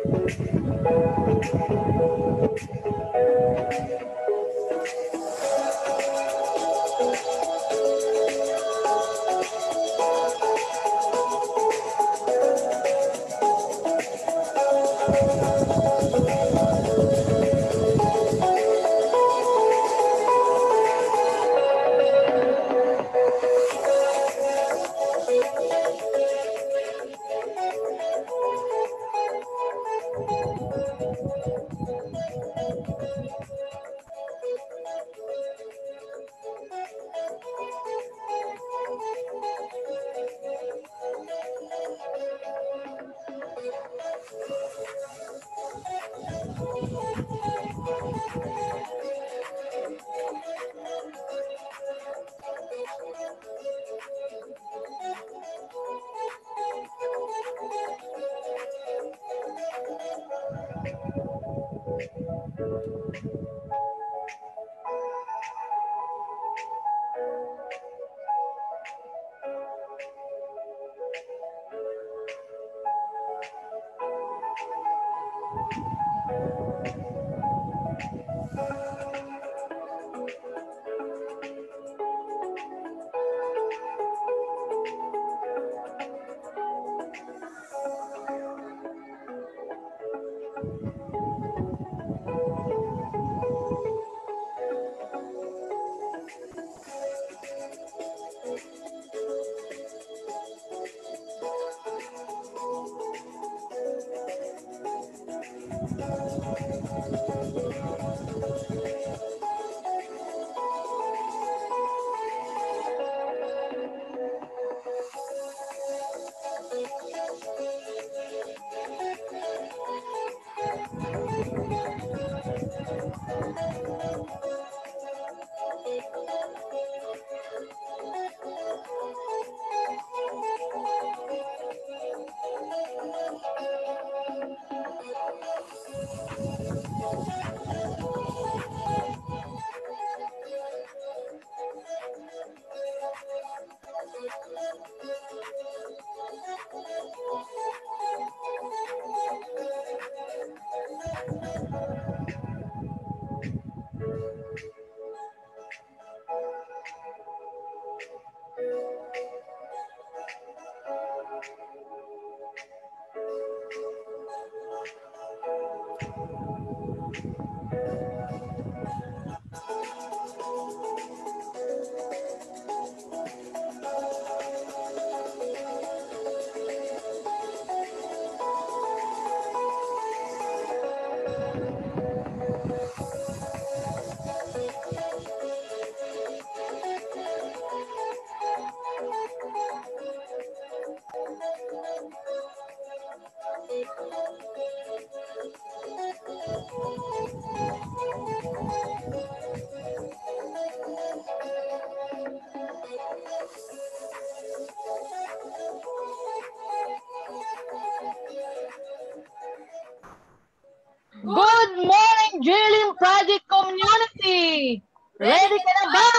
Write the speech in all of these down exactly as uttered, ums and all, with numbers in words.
Good morning, Drilling Project Community! Ready ka na ba?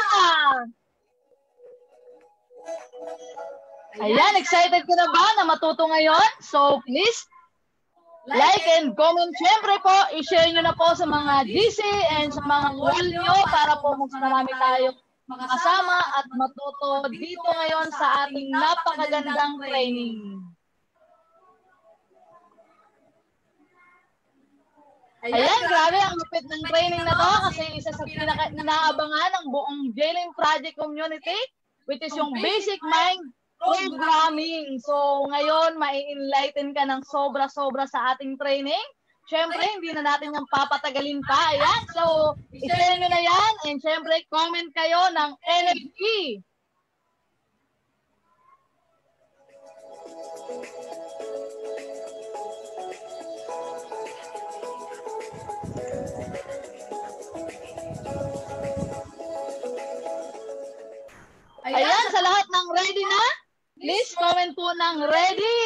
Ayan, excited ka na ba na matuto ngayon? So please, like and comment. Siyempre po, i-share nyo na po sa mga G C and sa mga wall nyo para po mas marami tayo makasama at matuto dito ngayon sa ating napakagandang training. Ayan, grabe ang lupit ng training na to kasi isa sa pinaka-inaabangan ng buong Drilling Project Community, which is yung Basic Mind Programming. So ngayon, mai-enlighten ka ng sobra-sobra sa ating training. Siyempre, hindi na natin yung papatagalin pa. Ayan, so i-share nyo na yan and siyempre, comment kayo ng energy. Ayan, sa lahat ng ready na, please comment po ng ready.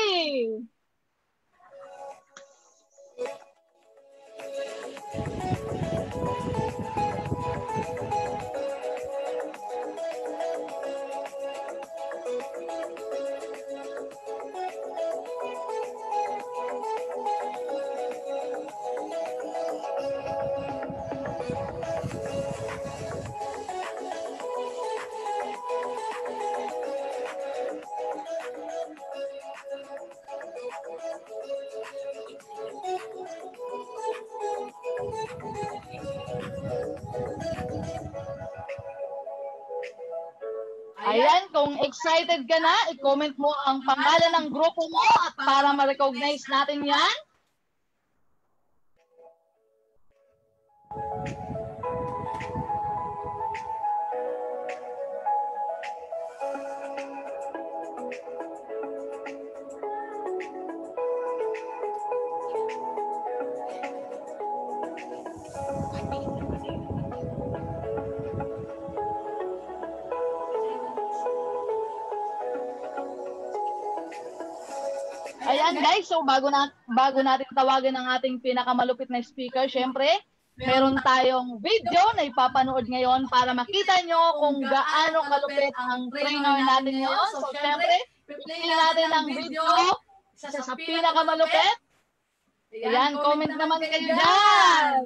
Ayan, kung excited ka na, i-comment mo ang pangalan ng grupo mo at para ma-recognize natin yan. Ayan guys, so bago na bago natin tawagan ang ating pinakamalupit na speaker, syempre, meron tayong video na ipapanood ngayon para makita nyo kung gaano kalupit ang trainer natin ngayon. So syempre, pipiliin natin ang video isa sa pinakamalupit. Ayan, comment naman kayo dyan.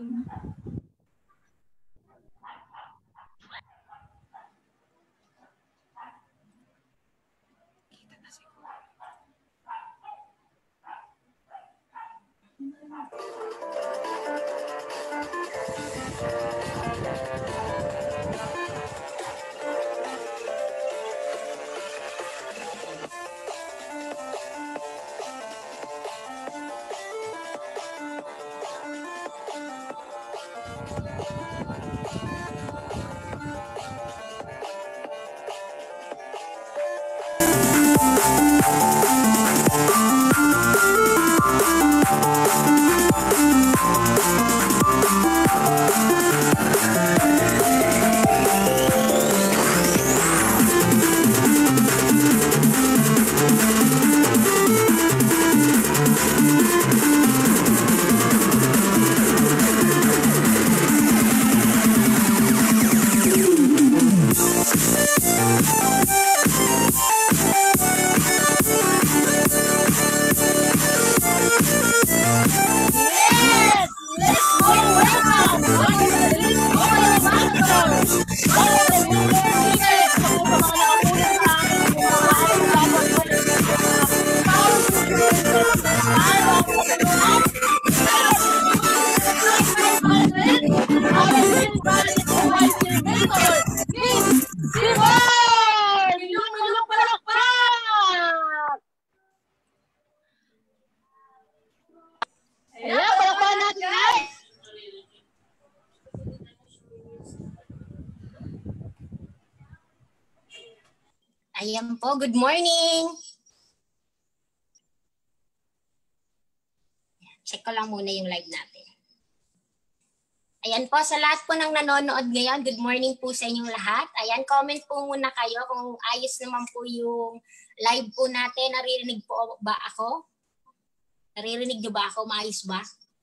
Ayan po, good morning. Check ko lang muna yung live natin. Ayan po, sa lahat po ng nanonood ngayon, good morning po sa inyong lahat. Ayan, comment po muna kayo kung ayos naman po yung live po natin. Naririnig po ba ako? Naririnig nyo ba ako? Maayos ba?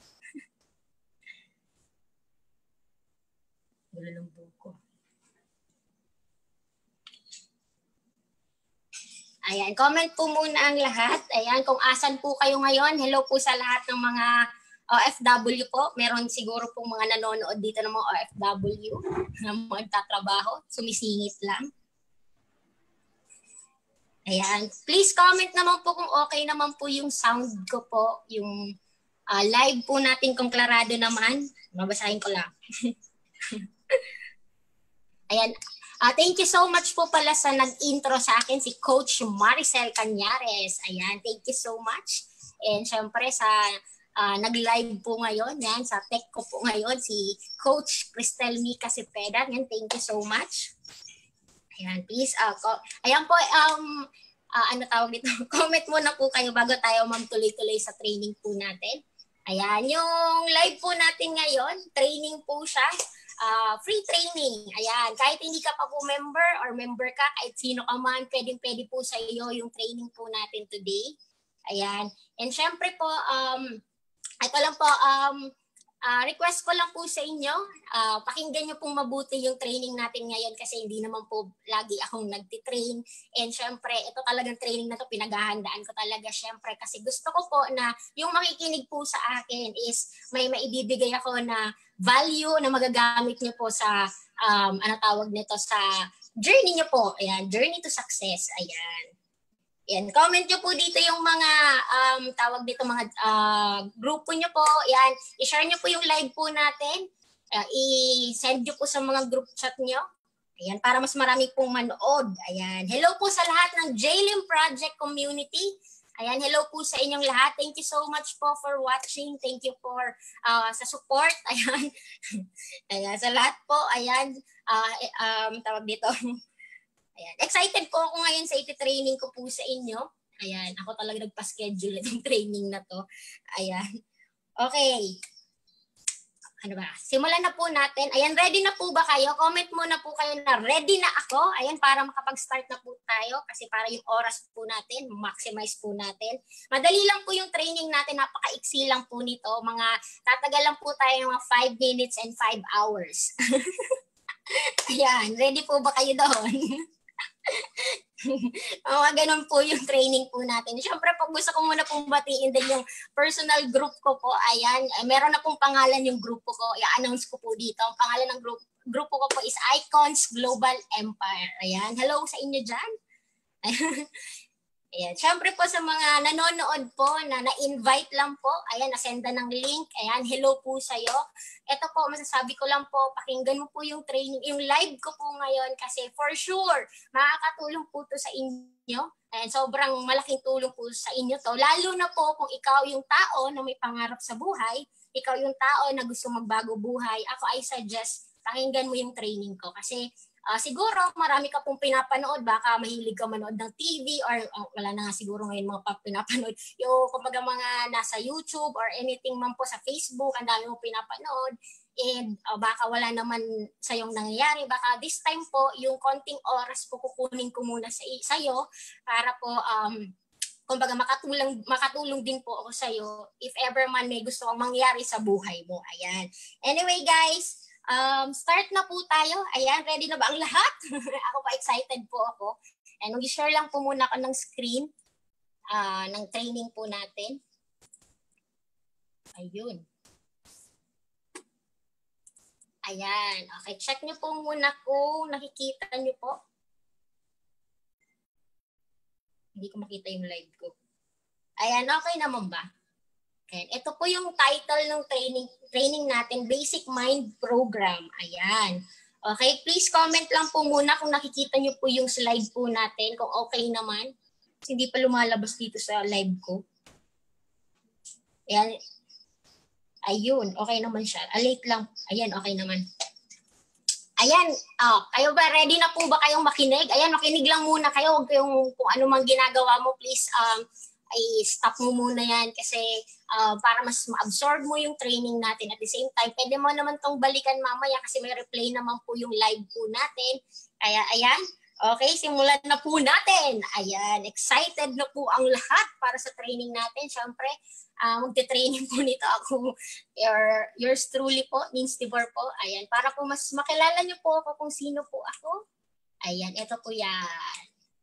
Wala lang po ko. Ayan, comment po muna ang lahat. Ayan, kung asan po kayo ngayon, hello po sa lahat ng mga O F W po. Meron siguro pong mga nanonood dito ng mga O F W na magtatrabaho. Sumisingit lang. Ayan, please comment naman po kung okay naman po yung sound ko po. Yung uh, live po natin kung klarado naman. Mabasahin ko lang. Ayan. Uh, thank you so much po pala sa nag-intro sa akin, si Coach Maricel Cañares. Ayan, thank you so much. And syempre sa uh, nag-live po ngayon, yan, sa tech ko po ngayon, si Coach Cristel Mica Cepeda. Yan, thank you so much. Ayan, please. Uh, ko, ayan po, um, uh, ano tawag dito? Comment muna po kayo bago tayo mamtuloy-tuloy sa training po natin. Ayan, yung live po natin ngayon, training po siya. Uh, free training. Ayan, kahit hindi ka pa po member or member ka, kahit sino ka man, pwedeng-pwede po sa iyo yung training po natin today. Ayan. And syempre po, um, ito lang po, um, uh, request ko lang po sa inyo, uh, pakinggan nyo pong mabuti yung training natin ngayon kasi hindi naman po lagi akong nagtitrain. And syempre, ito talagang training na to pinaghahandaan ko talaga syempre kasi gusto ko po na yung makikinig po sa akin is may maibibigay ako na value na magagamit niyo po sa, um, ano tawag nito, sa journey niyo po. Ayan, journey to success. Ayan. Ayan, comment niyo po dito yung mga, um, tawag dito, mga uh, grupo niyo po. Ayan, i-share niyo po yung live po natin. Uh, i-send niyo po sa mga group chat niyo. Ayan, para mas marami pong manood. Ayan. Hello po sa lahat ng J-Lim Project community. Ayan, hello po sa inyong lahat. Thank you so much po for watching. Thank you for uh, sa support. Ayan. Ayan, sa lahat po. Ayan, uh, um, tawag dito. Ayan. Excited po ako ngayon sa iti-training ko po sa inyo. Ayan, ako talaga nagpa-schedule itong training na to. Ayan. Okay. Ano ba? Simulan na po natin. Ayan, ready na po ba kayo? Comment muna po kayo na ready na ako. Ayan, para makapag-start na po tayo. Kasi para yung oras po natin, maximize po natin. Madali lang po yung training natin. Napaka-iksi lang po nito. Mga, tatagal lang po tayo mga five minutes and five hours. Ayan, ready po ba kayo doon? Mga ganun po yung training po natin. Siyempre, pag gusto ko muna pong batiin din yung personal group ko po, ayan, eh, meron na pong pangalan yung grupo ko, i-announce ko po dito. Ang pangalan ng group, grupo ko po is Icons Global Empire. Ayan, hello sa inyo dyan. Ayan, siyempre po sa mga nanonood po na na-invite lang po, ayan, nasenda ng link, ayan, hello po sa'yo. Ito po, masasabi ko lang po, pakinggan mo po yung training, yung live ko po ngayon kasi for sure, makakatulong po to sa inyo. Ayan, sobrang malaking tulong po sa inyo to. Lalo na po kung ikaw yung tao na may pangarap sa buhay, ikaw yung tao na gusto magbago buhay, ako I suggest, pakinggan mo yung training ko kasi Uh, siguro marami ka pong pinapanood, baka mahilig ka manood ng T V or uh, wala na nga siguro ngayon mga pinapanood. Yung kumbaga mga nasa YouTube or anything man po sa Facebook, ang dami mo pinapanood. And uh, baka wala naman sa yung nangyayari. Baka this time po, yung konting oras po kukunin ko muna sa sa'yo para po um, kumbaga makatulong, makatulong din po ako sa'yo if ever man may gusto kong mangyari sa buhay mo. Ayan. Anyway guys, Um, start na po tayo. Ayan, ready na ba ang lahat? Ako pa excited po ako. And mag-share lang po muna ako ng screen uh, ng training po natin. Ayun. Ayan. Okay, check nyo po muna kung nakikita nyo po. Hindi ko makita yung live ko. Ayan, okay naman ba? And ito po yung title ng training training natin, Basic Mind Program. Ayan. Okay, please comment lang po muna kung nakikita niyo po yung slide po natin, kung okay naman. Kasi hindi pa lumalabas dito sa live ko. Ayan. Ayun, okay naman siya. Alate lang. Ayan, okay naman. Ayan, oh, kayo ba, ready na po ba kayong makinig? Ayan, makinig lang muna kayo. Huwag kayong kung ano mang ginagawa mo, please um, ay stop mo muna yan kasi uh, para mas ma-absorb mo yung training natin. At the same time, pwede mo naman tong balikan mamaya kasi may replay naman po yung live po natin. Kaya ayan, okay, simulan na po natin. Ayan, excited na po ang lahat para sa training natin. Siyempre, uh, magte-training po nito ako. Your, yours truly po, Nins Tibor po. Ayan, para po mas makilala niyo po ako kung sino po ako. Ayan, ito po yan.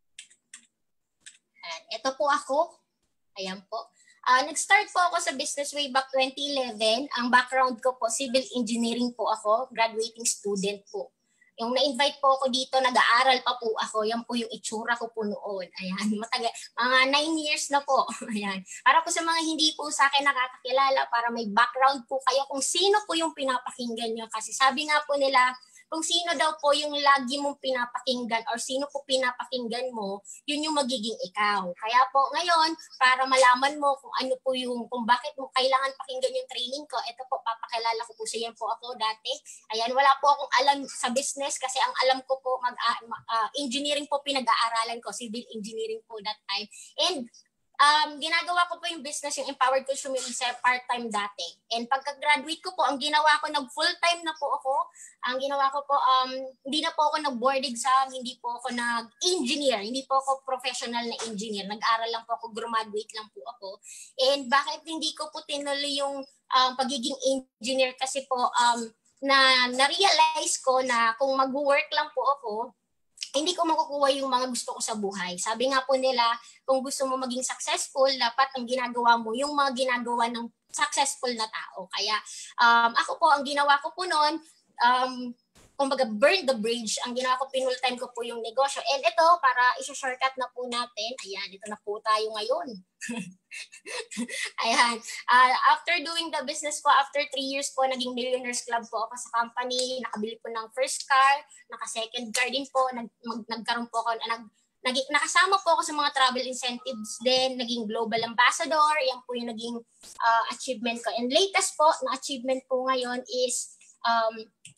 Ayan, ito po ako. Ayan po. Uh, nag-start po ako sa business way back twenty eleven. Ang background ko po, civil engineering po ako, graduating student po. Yung na-invite po ako dito, nag-aaral pa po ako. Yan po yung itsura ko po noon. Ayan, matagal, mga nine years na po. Ayan. Para po sa mga hindi po sa akin nakakakilala, para may background po kayo kung sino po yung pinapakinggan nyo. Kasi sabi nga po nila, kung sino daw po yung lagi mong pinapakinggan or sino po pinapakinggan mo, yun yung magiging ikaw. Kaya po ngayon, para malaman mo kung ano po yung, kung bakit mo kailangan pakinggan yung training ko, ito po, papakilala ko po sa yan po ako dati. Ayan, wala po akong alam sa business kasi ang alam ko po, mag, uh, uh, engineering po pinag-aaralan ko, civil engineering po that time. And Um, ginagawa ko po yung business, yung Empowered Consumer sa part-time dati. And pagka-graduate ko po, ang ginawa ko, nag-full-time na po ako. Ang ginawa ko po, um, hindi na po ako nag-board exam, hindi po ako nag-engineer, hindi po ako professional na engineer. Nag-aral lang po ako, graduate lang po ako. And bakit hindi ko po tinuloy yung um, pagiging engineer? Kasi po, um, na na-realize ko na kung mag-work lang po ako, hindi ko makukuha yung mga gusto ko sa buhay. Sabi nga po nila, kung gusto mo maging successful, dapat ang ginagawa mo yung mga ginagawa ng successful na tao. Kaya um, ako po, ang ginawa ko po noon, um, kumbaga burn the bridge, ang ginawa ko, pinul time ko po yung negosyo. And ito, para isa-shortcut na po natin, ayan, ito na po tayo ngayon. Ayan. Uh, after doing the business po, after three years po, naging Millionaires Club po ako sa company. Nakabili po ng first car, naka-second car din po. Nag, mag, nagkaroon po ako, nag, nag, nakasama po ako sa mga travel incentives din. Naging Global Ambassador. Yan po yung naging uh, achievement ko. And latest po na achievement po ngayon is um,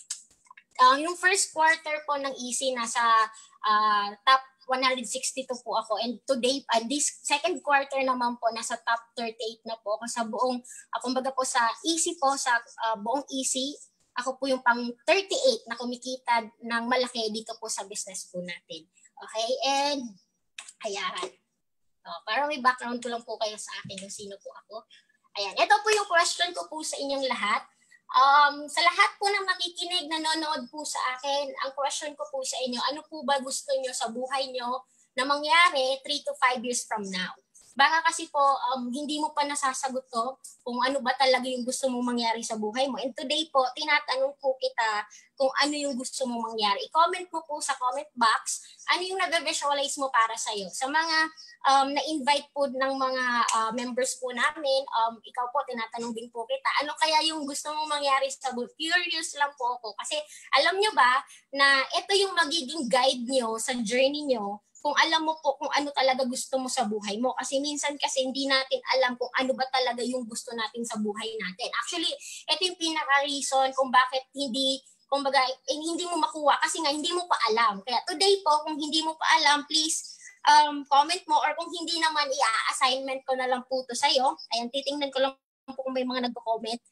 uh, yung first quarter po ng E C nasa uh, top one hundred sixty-two po ako, and today, uh, this second quarter naman po, nasa top thirty-eight na po ako sa buong, uh, kumbaga po sa E C po, sa uh, buong E C, ako po yung pang thirty-eight na kumikita ng malaki dito po sa business po natin. Okay, and ayan. So, para may background ko lang po kayo sa akin kung sino po ako. Ayan, ito po yung question ko po sa inyong lahat. Um, sa lahat po ng nakikinig, nanonood po sa akin, ang question ko po sa inyo, ano po ba gusto nyo sa buhay nyo na mangyari three to five years from now? Baka kasi po, um, hindi mo pa nasasagot to kung ano ba talaga yung gusto mong mangyari sa buhay mo. And today po, tinatanong po kita kung ano yung gusto mong mangyari. I-comment mo po sa comment box, ano yung nag-visualize mo para sa'yo. Sa mga um, na-invite po ng mga uh, members po namin, um, ikaw po, tinatanong din po kita, ano kaya yung gusto mong mangyari sa buhay? Curious lang po ako. Kasi alam nyo ba na ito yung magiging guide nyo sa journey nyo kung alam mo po kung ano talaga gusto mo sa buhay mo. Kasi minsan kasi hindi natin alam kung ano ba talaga yung gusto natin sa buhay natin. Actually, ito yung pinaka-reason kung bakit hindi, kumbaga, eh, hindi mo makuha kasi nga hindi mo pa alam. Kaya today po, kung hindi mo pa alam, please um, comment mo, or kung hindi naman, i-assignment ko na lang po to sa'yo. Ayan, titingnan ko lang po kung may mga nagko-comment.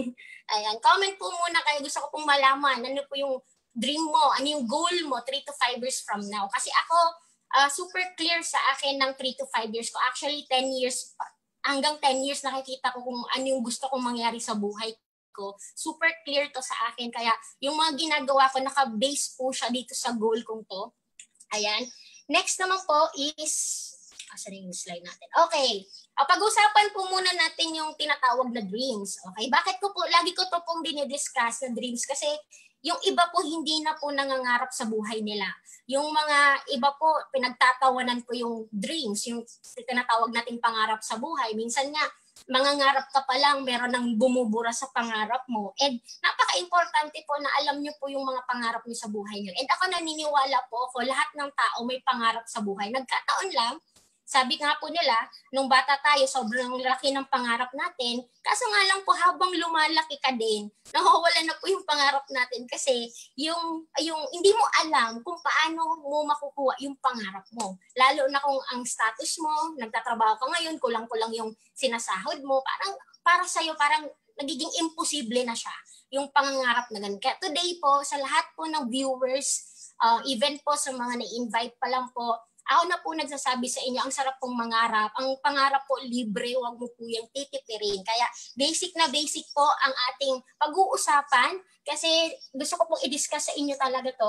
Ayan, comment po muna kayo. Gusto ko pong malaman ano po yung dream mo, ano yung goal mo three to five years from now. Kasi ako, Uh, super clear sa akin ng three to five years ko. Actually, ten years, hanggang ten years nakikita ko kung ano yung gusto kong mangyari sa buhay ko. Super clear to sa akin. Kaya yung mga ginagawa ko, naka-base po siya dito sa goal kong to. Ayan. Next naman po is, asa na yung slide natin? Okay. Uh, pag-usapan po muna natin yung tinatawag na dreams. Okay. Bakit ko po, lagi ko to pong dinidiscuss na dreams? Kasi yung iba po hindi na po nangangarap sa buhay nila. Yung mga iba po, pinagtatawanan po yung dreams, yung tinatawag nating pangarap sa buhay. Minsan nga, mangangarap ka pa lang, meron nang bumubura sa pangarap mo. And napaka-importante po na alam nyo po yung mga pangarap nyo sa buhay nyo. And ako naniniwala po ako, lahat ng tao may pangarap sa buhay. Nagkataon lang, sabi nga po nila, nung bata tayo, sobrang laki ng pangarap natin. Kaso nga lang po, habang lumalaki ka din, nawawala na po yung pangarap natin kasi yung, yung hindi mo alam kung paano mo makukuha yung pangarap mo. Lalo na kung ang status mo, nagtatrabaho ka ngayon, kulang-kulang yung sinasahod mo, parang para sa'yo, parang nagiging imposible na siya, yung pangangarap na ganun. Kaya today po, sa lahat po ng viewers, uh, even po sa mga na-invite pa lang po, ako na po nagsasabi sa inyo, ang sarap pong mangarap. Ang pangarap po, libre, huwag mo po yung titipirin. Kaya basic na basic po ang ating pag-uusapan kasi gusto ko pong i-discuss sa inyo talaga to.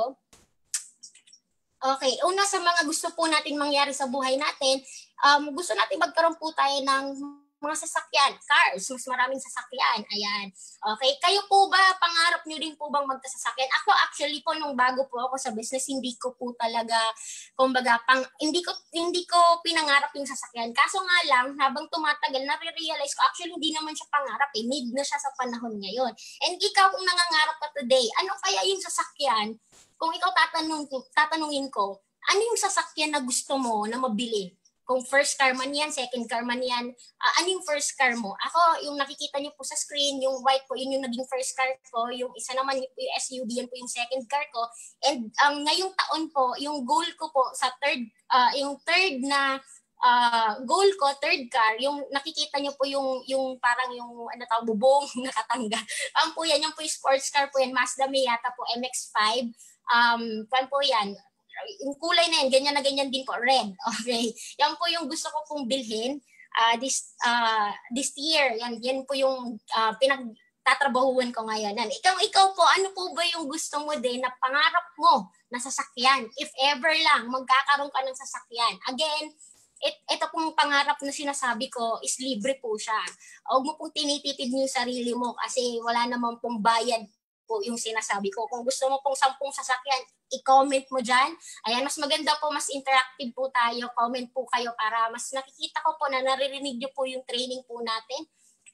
Okay, una sa mga gusto po natin mangyari sa buhay natin, um, gusto natin magkaroon po tayo ng mga sasakyan, cars, mas maraming sasakyan, ayan. Okay, kayo po ba, pangarap nyo din po bang magkasasakyan? Ako actually po, nung bago po ako sa business, hindi ko po talaga, kumbaga, pang, hindi ko hindi ko pinangarap yung sasakyan. Kaso nga lang, habang tumatagal, nare-realize ko, actually hindi naman siya pangarap eh, need na siya sa panahon ngayon. And ikaw, kung nangangarap ka today, ano kaya yung sasakyan? Kung ikaw tatanung, tatanungin ko, ano yung sasakyan na gusto mo na mabili? Kung first car man yan, second car man yan, uh, ano yung first car mo? Ako, yung nakikita niyo po sa screen, yung white po, yun yung naging first car ko. Yung isa naman yung S U V, yan po yung second car ko. And um, ngayong taon po, yung goal ko po sa third, uh, yung third na uh, goal ko, third car, yung nakikita niyo po yung, yung parang yung, ano tawag, bubong nakatangga. Um, po yan, yung po yung sports car po yan, Mazda Miata po, M X five. Um, pan po yan. Yung kulay na yan, ganyan na ganyan din po, red. Okay. Yan po yung gusto ko pong bilhin uh, this uh, this year. Yan, yan po yung uh, pinagtatrabahuan ko ngayon. Yan. Ikaw, ikaw po, ano po ba yung gusto mo din na pangarap mo na sasakyan? If ever lang, magkakaroon ka ng sasakyan. Again, it, ito pong pangarap na sinasabi ko is libre po siya. Huwag mo pong tinitipid yung sarili mo kasi wala naman pong bayad po yung sinasabi ko. Kung gusto mo pong sampung sasakyan, i-comment mo dyan. Ayan, mas maganda po, mas interactive po tayo. Comment po kayo para mas nakikita ko po na naririnig nyo po yung training po natin.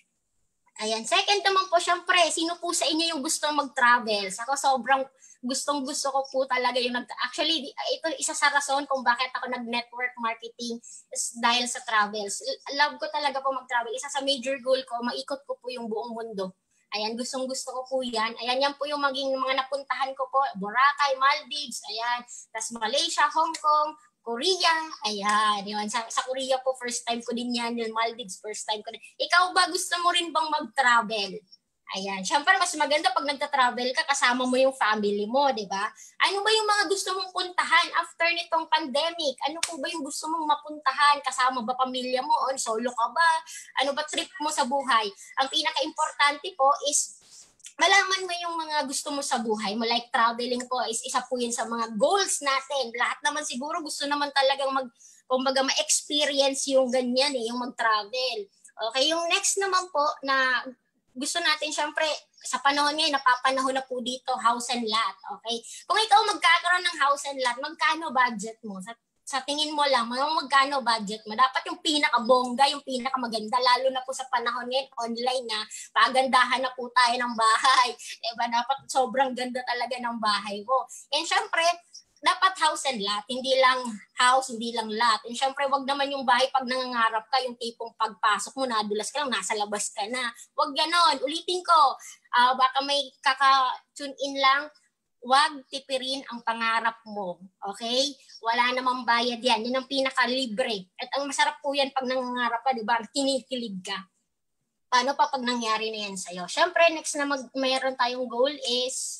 Ayan, second naman po, syempre, sino po sa inyo yung gusto mag-travel? Ako sobrang gustong gusto ko po talaga yung nag actually ito isa sa rason kung bakit ako nag-network marketing is dahil sa travels. Love ko talaga po mag-travel. Isa sa major goal ko, maikot ko po yung buong mundo. Ayan, gustong gusto ko po yan. Ayan, yan po yung maging mga napuntahan ko po. Boracay, Maldives, ayan. Tas Malaysia, Hong Kong, Korea, ayan. Yun. Sa, sa Korea po, first time ko din yan. Yung Maldives, first time ko din. Ikaw ba, gusto mo rin bang mag-travel? Ayan. Siyempre, mas maganda pag nagta-travel ka, kasama mo yung family mo, di ba? Ano ba yung mga gusto mong puntahan after nitong pandemic? Ano po ba yung gusto mong mapuntahan? Kasama ba pamilya mo? O solo ka ba? Ano ba trip mo sa buhay? Ang pinaka-importante po is malaman mo yung mga gusto mo sa buhay mo. Like traveling po is isa po yun sa mga goals natin. Lahat naman siguro gusto naman talagang mag, kumbaga ma-experience yung ganyan eh, yung mag-travel. Okay, yung next naman po na gusto natin, syempre, sa panahon ngayon, napapanahon na po dito, house and lot. Okay? Kung ikaw magkakaroon ng house and lot, magkano budget mo? Sa, sa tingin mo lang, magkano budget mo? Dapat yung pinakabongga, yung pinakamaganda, lalo na po sa panahon ngayon, online na, pagandahan na po tayo ng bahay. Diba? Dapat sobrang ganda talaga ng bahay mo. And syempre, dapat house and lot, hindi lang house, hindi lang lot. And syempre, wag naman yung bahay pag nangangarap ka, yung tipong pagpasok mo, nadulas ka lang, nasa labas ka na. Wag ganon. Ulitin ko, uh, baka may kaka-tune in lang, wag tipirin ang pangarap mo. Okay? Wala namang bayad yan. Yan ang pinaka-libre. At ang masarap po yan pag nangangarap ka, di ba? Kinikilig ka. Paano pa pag nangyari na yan sa'yo? Syempre, next na mag mayroon tayong goal is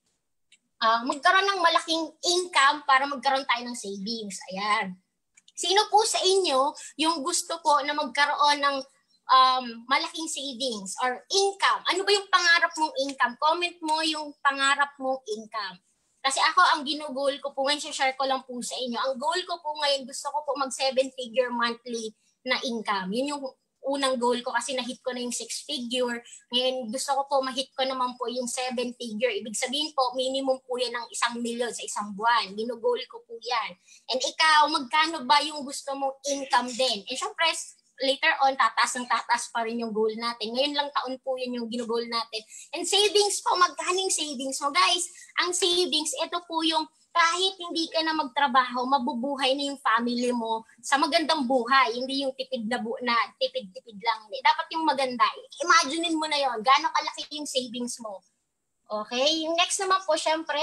Uh, magkaroon ng malaking income para magkaroon tayo ng savings. Ayan. Sino po sa inyo yung gusto po na magkaroon ng um, malaking savings or income? Ano ba yung pangarap mong income? Comment mo yung pangarap mong income. Kasi ako, ang ginugol ko po, ngayon share ko lang po sa inyo. Ang goal ko po ngayon, gusto ko po mag seven figure monthly na income. Yun yung unang goal ko kasi na-hit ko na yung six figure. Ngayon, gusto ko po ma-hit ko naman po yung seven figure. Ibig sabihin po, minimum po yan ng isang milyon sa isang buwan. Ginugol ko po yan. And ikaw, magkano ba yung gusto mong income din? And syempre, later on, tataas ng tataas pa rin yung goal natin. Ngayon lang taon po yan yung ginugol natin. And savings po, magkaning savings mo? Guys, ang savings, ito po yung kahit hindi ka na magtrabaho, mabubuhay na yung family mo sa magandang buhay. Hindi yung tipid na, bu- na tipid-tipid lang. Hindi. Dapat yung maganda. Imaginein mo na yon, gaano kalaki yung savings mo. Okay? Yung next naman po, syempre,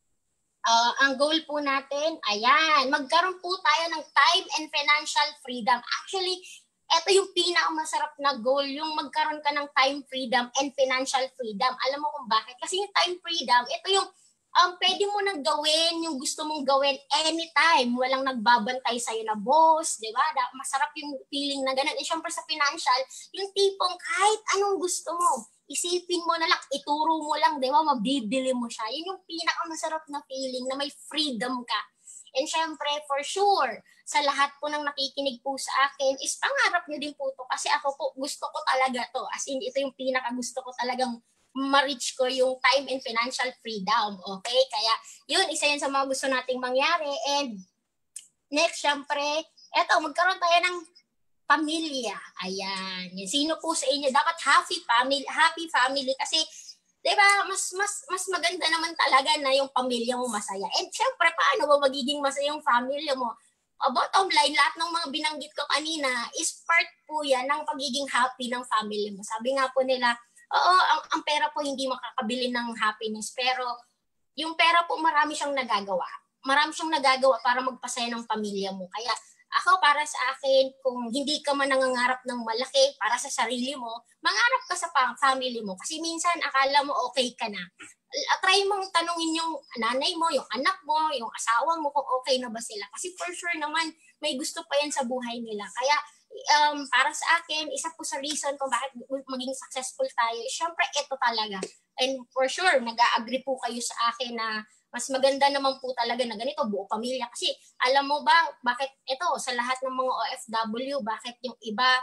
uh, ang goal po natin, ayan, magkaroon po tayo ng time and financial freedom. Actually, ito yung pinakamasarap na goal, yung magkaroon ka ng time freedom and financial freedom. Alam mo kung bakit? Kasi yung time freedom, ito yung Um, pwede mo nang gawin yung gusto mong gawin anytime. Walang nagbabantay sa'yo na boss, di ba? Masarap yung feeling na ganun. E syempre sa financial, yung tipong kahit anong gusto mo, isipin mo na lang, ituro mo lang, di ba? Mabibili mo siya. Yun yung pinakamasarap na feeling na may freedom ka. And syempre, for sure, sa lahat po ng nakikinig po sa akin, is pangarap nyo din po to. Kasi ako po, gusto ko talaga to. As in, ito yung pinaka gusto ko talagang ma-reach ko yung time and financial freedom. Okay? Kaya, yun, isa yun sa mga gusto nating mangyari. And, next, syempre, eto, magkaroon tayo ng pamilya. Ayan. Yan. Sino po sa inyo? Dapat happy family, happy family. Kasi, di ba, mas, mas, mas maganda naman talaga na yung pamilya mo masaya. And, syempre, paano ba magiging masaya yung familya mo? Uh, bottom line, lahat ng mga binanggit ko kanina is part po yan ng pagiging happy ng family mo. Sabi nga po nila, oo, ang, ang pera po hindi makakabili ng happiness, pero yung pera po marami siyang nagagawa. Marami siyang nagagawa para magpasaya ng pamilya mo. Kaya ako, para sa akin, kung hindi ka man nangangarap ng malaki para sa sarili mo, mangarap ka sa family mo. Kasi minsan akala mo okay ka na. Try mong tanungin yung nanay mo, yung anak mo, yung asawa mo kung okay na ba sila. Kasi for sure naman, may gusto pa yan sa buhay nila. Kaya Um, para sa akin, isa po sa reason kung bakit maging successful tayo, syempre ito talaga. And for sure, nag-a-agree po kayo sa akin na mas maganda naman po talaga na ganito, buo pamilya. Kasi alam mo ba, bakit ito, sa lahat ng mga O F W, bakit yung iba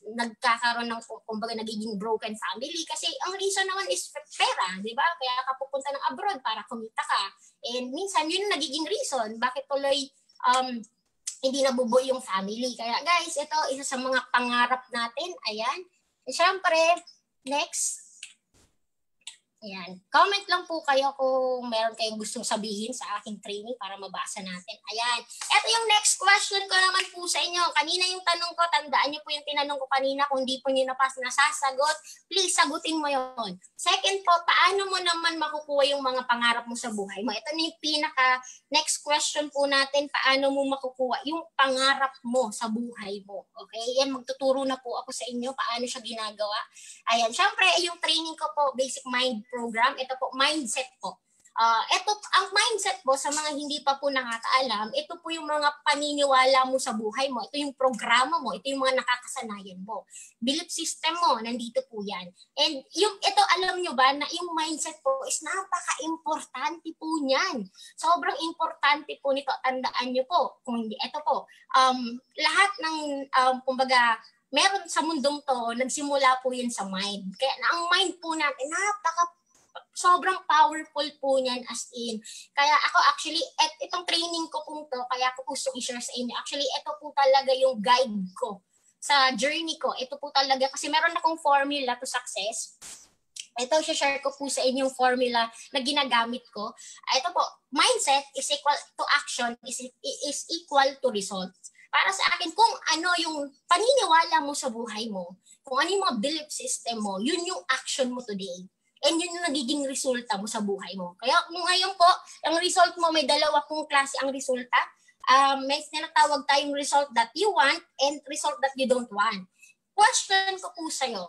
nagkakaroon ng, kumbaga, nagiging broken family kasi ang reason naman is pera, di ba? Kaya ka pupunta ng abroad para kumita ka. And minsan, yun ang nagiging reason bakit tuloy um, hindi nabubuo yung family. Kaya guys, ito, isa sa mga pangarap natin. Ayan. And syempre, next, ayan. Comment lang po kayo kung meron kayong gustong sabihin sa aking training para mabasa natin. Ayan. Ito yung next question ko naman po sa inyo. Kanina yung tanong ko, tandaan niyo po yung tinanong ko kanina. Kung di po niyo napas nasasagot, please sagutin mo yon. Second po, paano mo naman makukuha yung mga pangarap mo sa buhay mo? Ito na yung pinaka next question po natin. Paano mo makukuha yung pangarap mo sa buhay mo? Okay? Yan, magtuturo na po ako sa inyo paano siya ginagawa. Ayan. Siyempre, yung training ko po, Basic Mind Program, ito po, mindset po. Uh, ito, ang mindset po, sa mga hindi pa po nakakaalam, ito po yung mga paniniwala mo sa buhay mo. Ito yung programa mo. Ito yung mga nakakasanayan mo. Belief system mo, nandito po yan. And yung, ito, alam nyo ba, na yung mindset po is napaka-importante po niyan. Sobrang importante po nito. Tandaan nyo po, kung hindi, ito po, um, lahat ng, um, kumbaga, meron sa mundong to, nagsimula po yun sa mind. Kaya na ang mind po natin, napaka sobrang powerful po niyan as in. Kaya ako actually, et, itong training ko po to, kaya ako gusto i-share sa inyo. Actually, ito po talaga yung guide ko sa journey ko. Ito po talaga, kasi meron akong formula to success. Ito, share ko po sa inyo yung formula na ginagamit ko. Ito po, mindset is equal to action, is, is equal to results. Para sa akin, kung ano yung paniniwala mo sa buhay mo, kung ano yung mga belief system mo, yun yung action mo today. And yun yung nagiging resulta mo sa buhay mo. Kaya kung ngayon po, ang result mo, may dalawa pong klase ang resulta. Um, may tinatawag tayong result that you want and result that you don't want. Question ko po sa'yo,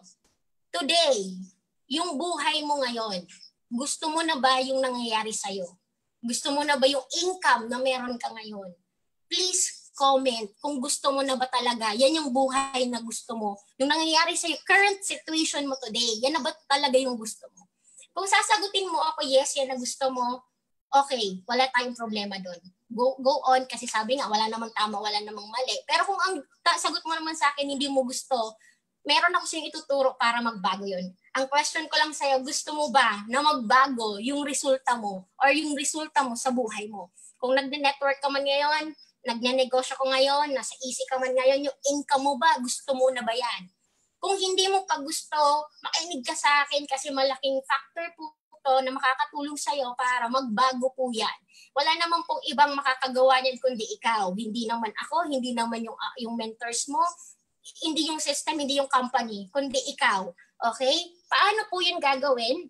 today, yung buhay mo ngayon, gusto mo na ba yung nangyayari sa'yo? Gusto mo na ba yung income na meron ka ngayon? Please comment kung gusto mo na ba talaga, yan yung buhay na gusto mo. Yung nangyayari sa current situation mo today, yan na ba talaga yung gusto mo? Kung sasagutin mo ako, yes, yan na gusto mo, okay, wala tayong problema doon. Go, go on, kasi sabi nga, wala namang tama, wala namang mali. Pero kung ang sagot mo naman sa akin, hindi mo gusto, meron ako siyang ituturo para magbago yun. Ang question ko lang sa'yo, gusto mo ba na magbago yung resulta mo or yung resulta mo sa buhay mo? Kung nag-network ka man ngayon, nagnenegosyo ko ngayon, nasa easy ka man ngayon, yung income mo ba, gusto mo na ba yan? Kung hindi mo pa gusto, makinig ka sa akin kasi malaking factor po to na makakatulong sa'yo para magbago po yan. Wala naman pong ibang makakagawa niyan kundi ikaw. Hindi naman ako, hindi naman yung, uh, yung mentors mo, hindi yung system, hindi yung company, kundi ikaw. Okay? Paano po yun gagawin?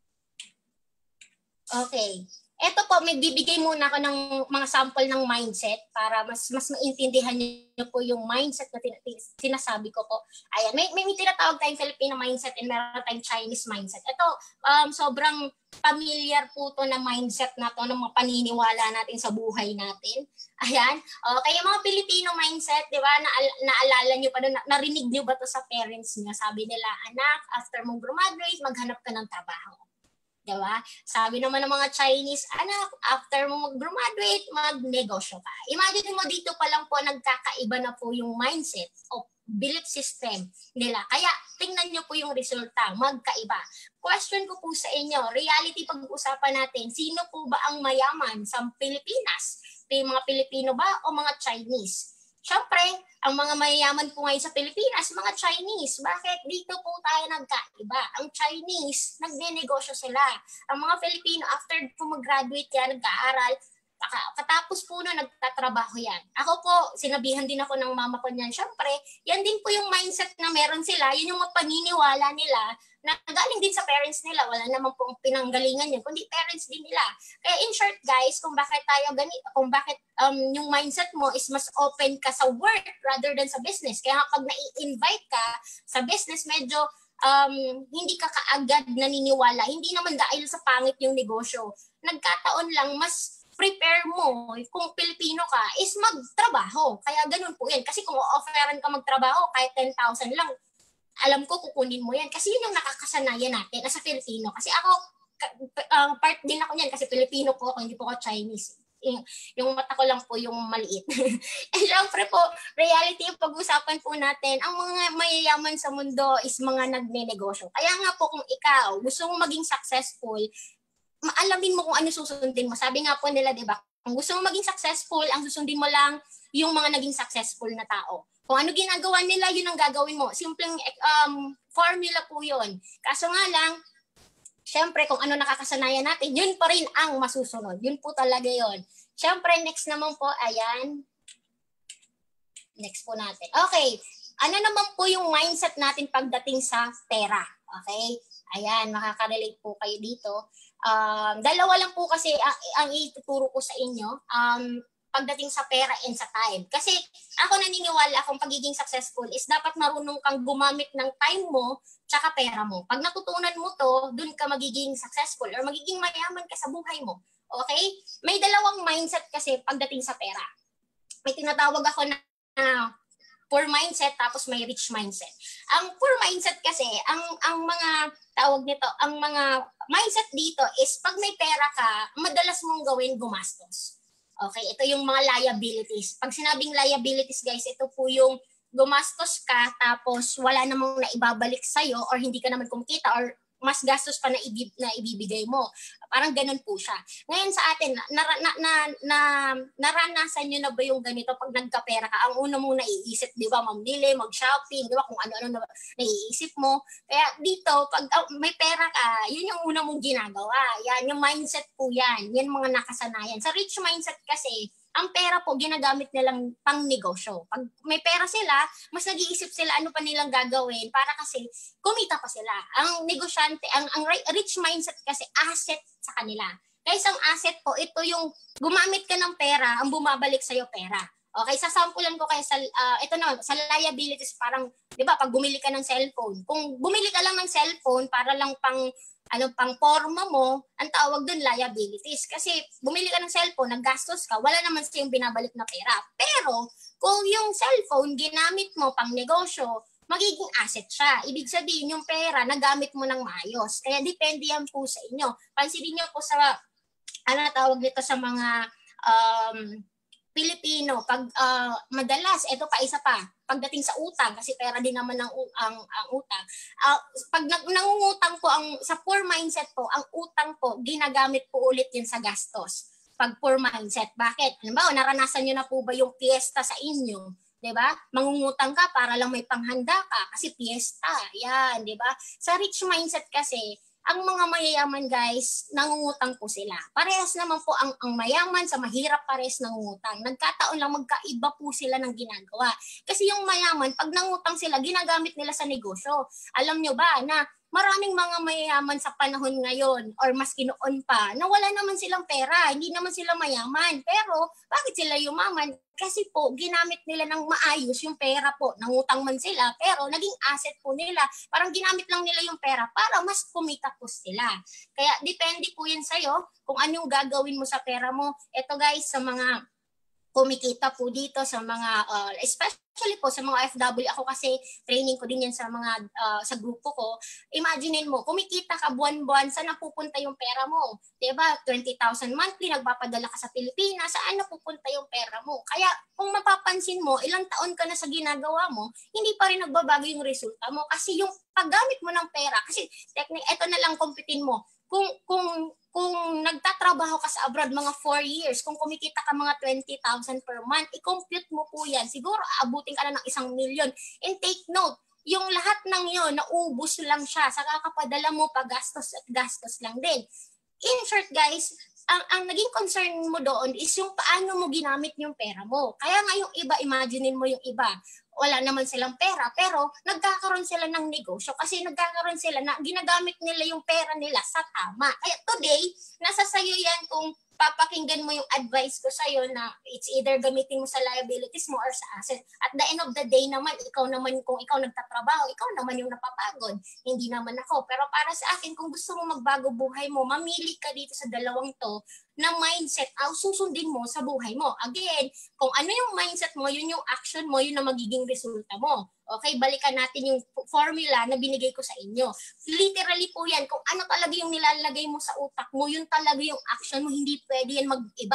Okay. Ito po, may bibigay muna ako ng mga sample ng mindset para mas mas maintindihan niyo po yung mindset na tin- sinasabi ko po. Ayan, may, may tinatawag tayong Filipino mindset and meron tayong Chinese mindset. Ito, um, sobrang familiar po to na mindset na to, ng mga paniniwala natin sa buhay natin. Ayan, okay, yung mga Filipino mindset, di ba, na, naalala niyo pa doon, narinig niyo ba to sa parents niyo? Sabi nila, anak, after mong graduate, maghanap ka ng trabaho. Diba? Sabi naman ng mga Chinese, anak, after mo mag-graduate, mag-negosyo ka. Imagine mo dito pa lang po, nagkakaiba na po yung mindset o belief system nila. Kaya tingnan nyo po yung resulta, magkaiba. Question ko po sa inyo, reality pag-uusapan natin, sino po ba ang mayaman sa Pilipinas? Yung mga Pilipino ba o mga Chinese? Siyempre, ang mga mayayaman po ngayon sa Pilipinas, mga Chinese. Bakit? Dito po tayo nagkaiba. Ang Chinese, nagne-negosyo sila. Ang mga Filipino, after po mag-graduate yan, nag-aaral, katapos po na nagtatrabaho yan. Ako po, sinabihan din ako ng mama ko niyan. Siyempre, yan din po yung mindset na meron sila. Yun yung paniniwala nila na galing din sa parents nila. Wala naman pong pinanggalingan yun, kundi parents din nila. Kaya in short guys, kung bakit tayo ganito, kung bakit um, yung mindset mo is mas open ka sa work rather than sa business. Kaya pag na-invite ka sa business, medyo um, hindi ka kaagad naniniwala. Hindi naman dahil sa pangit yung negosyo. Nagkataon lang, mas prepare mo kung Pilipino ka is magtrabaho. Kaya ganun po yan. Kasi kung offeran ka magtrabaho kahit ten thousand lang, alam ko kukunin mo yan. Kasi yun yung nakakasanayan natin as a Filipino. Kasi ako, uh, part din ako yan kasi Filipino po ako, hindi po ako Chinese. yung, yung mata ko lang po yung maliit. Eh syempre po, reality yung pag-usapan po natin, ang mga mayayaman sa mundo is mga nagne-negosyo. Kaya nga po kung ikaw gusto mong maging successful, maalamin mo kung ano susundin mo. Sabi nga po nila, di ba? Kung gusto mong maging successful, ang susundin mo lang yung mga naging successful na tao. Kung ano ginagawa nila, yun ang gagawin mo. Simpleng um, formula po yun. Kaso nga lang, syempre, kung ano nakakasanayan natin, yun pa rin ang masusunod. Yun po talaga yun. Syempre, next naman po, ayan. Next po natin. Okay. Ano naman po yung mindset natin pagdating sa pera? Okay? Ayan, makaka-relate po kayo dito. Um, dalawa lang po kasi ang, ang ituturo ko sa inyo. Um, pagdating sa pera and sa time. Kasi ako naniniwala kung pagiging successful is dapat marunong kang gumamit ng time mo tsaka pera mo. Pag natutunan mo to, dun ka magiging successful or magiging mayaman ka sa buhay mo. Okay? May dalawang mindset kasi pagdating sa pera. May tinatawag ako na uh, poor mindset tapos may rich mindset. Ang poor mindset kasi, ang ang mga tawag nito, ang mga mindset dito is pag may pera ka, madalas mong gawin gumastos. Okay, ito yung mga liabilities. Pag sinabing liabilities, guys, ito po yung gumastos ka tapos wala namang naibabalik sa'yo or hindi ka naman kumikita or mas gastos pa na, ibib- na ibibigay mo. Parang ganun po siya. Ngayon sa atin, na, na, na, na, naranasan nyo na ba yung ganito pag nagkapera ka? Ang una mong naiisip, di ba, mamili, mag-shopping, di ba, kung ano-ano na naiisip mo. Kaya dito, pag oh, may pera ka, yun yung una mong ginagawa. Yan, yung mindset po yan. Yan mga nakasanayan. Sa rich mindset kasi, ang pera po, ginagamit nilang pang negosyo. Pag may pera sila, mas nag-iisip sila ano pa nilang gagawin para kasi kumita pa sila. Ang negosyante, ang, ang rich mindset kasi asset sa kanila. Kaya isang asset po, ito yung gumamit ka ng pera, ang bumabalik sa'yo pera. Okay, sasampulan ko kayo sa, uh, ito na, sa liabilities, parang, di ba, pag bumili ka ng cellphone, kung bumili ka lang ng cellphone para lang pang, ano, pang forma mo, ang tawag doon liabilities. Kasi bumili ka ng cellphone, naggastos ka, wala naman siyang binabalik na pera. Pero kung yung cellphone ginamit mo pang negosyo, magiging asset siya. Ibig sabihin yung pera nagamit mo ng maayos. Kaya depende yan po sa inyo. Pansinin niyo po sa, ano tawag nito sa mga um, Pilipino, pag uh, madalas, ito pa isa pa, pagdating sa utang, kasi pera din naman ang, ang, ang utang, uh, pag nang, nangungutang po, ang, sa poor mindset po, ang utang po, ginagamit po ulit yun sa gastos. Pag poor mindset, bakit? Halimbawa, naranasan nyo na po ba yung piyesta sa inyo? Diba? Mangungutang ka para lang may panghanda ka, kasi piyesta, yan, diba? Sa rich mindset kasi, ang mga mayayaman guys, nangungutang po sila. Parehas naman po ang, ang mayaman sa mahirap parehas nangungutang. Nagkataon lang magkaiba po sila ng ginagawa. Kasi yung mayaman, pag nangutang sila, ginagamit nila sa negosyo. Alam nyo ba na maraming mga mayayaman sa panahon ngayon or maski noon pa na wala naman silang pera, hindi naman sila mayaman. Pero bakit sila yumaman? Kasi po, ginamit nila ng maayos yung pera po. Nangutang man sila, pero naging asset po nila. Parang ginamit lang nila yung pera para mas kumita po sila. Kaya depende po yan sa'yo kung anong gagawin mo sa pera mo. Ito guys, sa mga kumikita po dito, sa mga, uh, especially po sa mga F W, ako kasi training ko din yan sa mga, uh, sa grupo ko. Imaginein mo, kumikita ka buwan-buwan, saan napupunta yung pera mo? Diba, twenty thousand monthly, nagpapadala ka sa Pilipinas, saan napupunta yung pera mo? Kaya kung mapapansin mo, ilang taon ka na sa ginagawa mo, hindi pa rin nagbabago yung resulta mo. Kasi yung paggamit mo ng pera, kasi technique, eto na lang kumpitin mo. Kung, kung, kung nagtatrabaho ka sa abroad mga four years, kung kumikita ka mga twenty thousand per month, i-compute mo po yan. Siguro abutin ka na ng isang milyon. And take note, yung lahat ng yun, naubos lang siya. Sa kakapadala mo pa, gastos at gastos lang din. In short guys, ang, ang naging concern mo doon is yung paano mo ginamit yung pera mo. Kaya nga yung iba, imaginein mo yung iba, wala naman silang pera, pero nagkakaroon sila ng negosyo kasi nagkakaroon sila na ginagamit nila yung pera nila sa tama. Kaya today, nasa sayo yan kung papakinggan mo yung advice ko sa'yo na it's either gamitin mo sa liabilities mo or sa asset. At the end of the day naman, ikaw naman, kung ikaw nagtatrabaho, ikaw naman yung napapagod. Hindi naman ako. Pero para sa akin, kung gusto mo magbago buhay mo, mamili ka dito sa dalawang to na mindset ang susundin mo sa buhay mo. Again, kung ano yung mindset mo, yun yung action mo, yun na magiging resulta mo. Okay, balikan natin yung formula na binigay ko sa inyo. Literally po yan, kung ano talaga yung nilalagay mo sa utak mo, yun talaga yung action mo, hindi pwede yan mag-iba.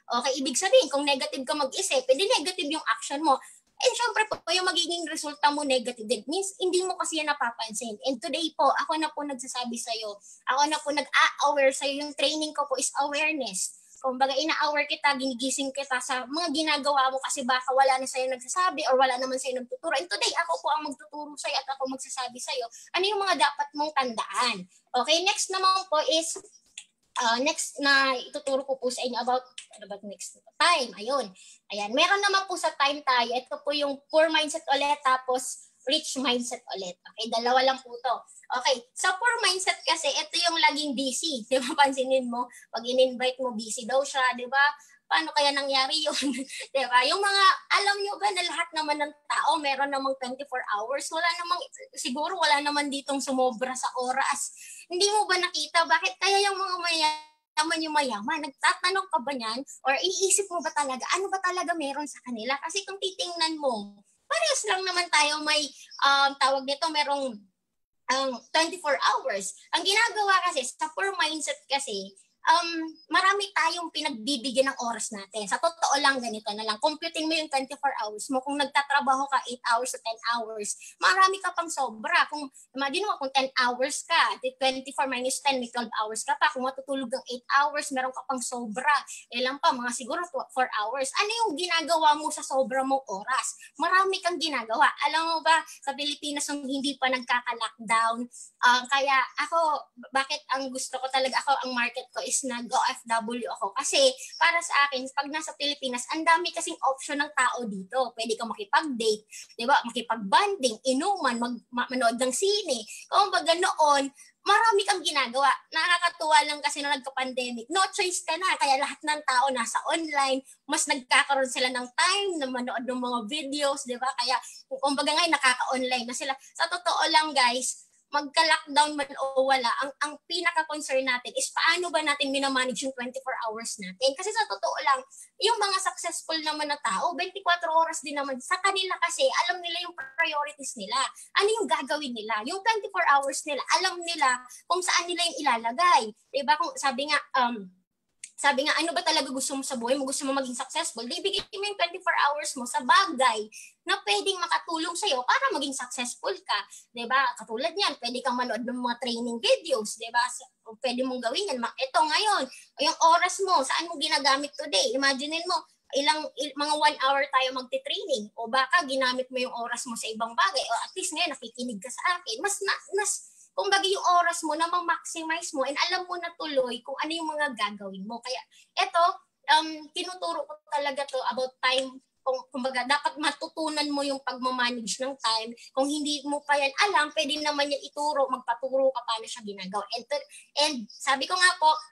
Okay, ibig sabihin, kung negative ka mag-isip, edi negative yung action mo. And syempre po, yung magiging resulta mo negative din. Means, hindi mo kasi yan napapansin. And today po, ako na po nagsasabi sa'yo, ako na po nag-a-aware sa'yo, yung training ko po is awareness. Kung baga, ina-aware kita, ginigising kita sa mga ginagawa mo kasi baka wala na sa'yo nagsasabi or wala naman sa'yo nagtuturo. And today, ako po ang magtuturo sa'yo at ako magsasabi sa'yo, ano yung mga dapat mong tandaan. Okay, next naman po is, Uh, next na ituturo ko po sa inyo about, ano ba next? Time, ayun. Ayan, meron naman po sa time tayo. Ito po yung poor mindset ulit, tapos rich mindset ulit. Okay, dalawa lang po to. Okay, sa poor mindset kasi, ito yung laging busy. Di ba, pansinin mo, pag in-invite mo, busy daw siya, di ba? Paano kaya nangyari yun? Di ba? Yung mga, alam nyo ba na lahat naman ng tao, meron namang twenty-four hours, wala namang, siguro wala naman ditong sumobra sa oras. Hindi mo ba nakita? Bakit kaya yung mga mayaman yung mayaman? Nagtatanong ka ba niyan? Or iniisip mo ba talaga, ano ba talaga meron sa kanila? Kasi kung titingnan mo, parehas lang naman tayo may um, tawag nito, merong um, twenty-four hours. Ang ginagawa kasi, sa poor mindset kasi, um, marami tayong pinagbibigyan ng oras natin. Sa totoo lang, ganito na lang. Computing mo yung twenty-four hours mo. Kung nagtatrabaho ka eight hours to ten hours, marami ka pang sobra. Kung, imagine mo, kung ten hours ka, twenty-four minus ten, may twelve hours ka pa. Kung matutulog ng eight hours, meron ka pang sobra. Ilan pa, mga siguro four hours. Ano yung ginagawa mo sa sobra mong oras? Marami kang ginagawa. Alam mo ba, sa Pilipinas, yung hindi pa nagkaka-lockdown, uh, kaya ako, bakit ang gusto ko talaga, ako, ang market ko is nag-O F W ako. Kasi para sa akin, pag nasa Pilipinas, ang dami kasing option ng tao dito. Pwede kang makipag-date, di ba? Makipag-banding, inuman, mag- manood ng sine. Kung baga noon, marami kang ginagawa. Nakakatuwa lang kasi nung nagka-pandemic, no choice ka na. Kaya lahat ng tao nasa online, mas nagkakaroon sila ng time na manood ng mga videos, di ba? Kaya kung baga ngayon, nakaka-online na sila. Sa totoo lang guys, magka-lockdown man o wala, ang ang pinaka-concern natin is paano ba natin minamanage yung twenty-four hours natin. Kasi sa totoo lang, yung mga successful naman na tao, twenty-four oras din naman. Sa kanila kasi, alam nila yung priorities nila. Ano yung gagawin nila? Yung twenty-four hours nila, alam nila kung saan nila yung ilalagay. Diba? Kung sabi nga, um, sabi nga, ano ba talaga gusto mo sa buhay mo? Gusto mo maging successful? Di bigay mo yung twenty-four hours mo sa bagay na pwedeng makatulong sa'yo para maging successful ka. Diba? Katulad niyan, pwede kang manood ng mga training videos. Diba? Pwede mong gawin yan. Ito ngayon, yung oras mo, saan mo ginagamit today? Imaginein mo, ilang il, mga one hour tayo magte-training o baka ginamit mo yung oras mo sa ibang bagay o at least ngayon nakikinig ka sa akin. Mas, na, mas kung bagay yung oras mo na ma-maximize mo and alam mo na tuloy kung ano yung mga gagawin mo. Kaya eto, um, tinuturo ko talaga to about time. Kung, kumbaga, dapat matutunan mo yung pagmamanage ng time. Kung hindi mo pa yan alam, pwede naman yan ituro, magpaturo ka paano siya ginagawa. And, and sabi ko nga po,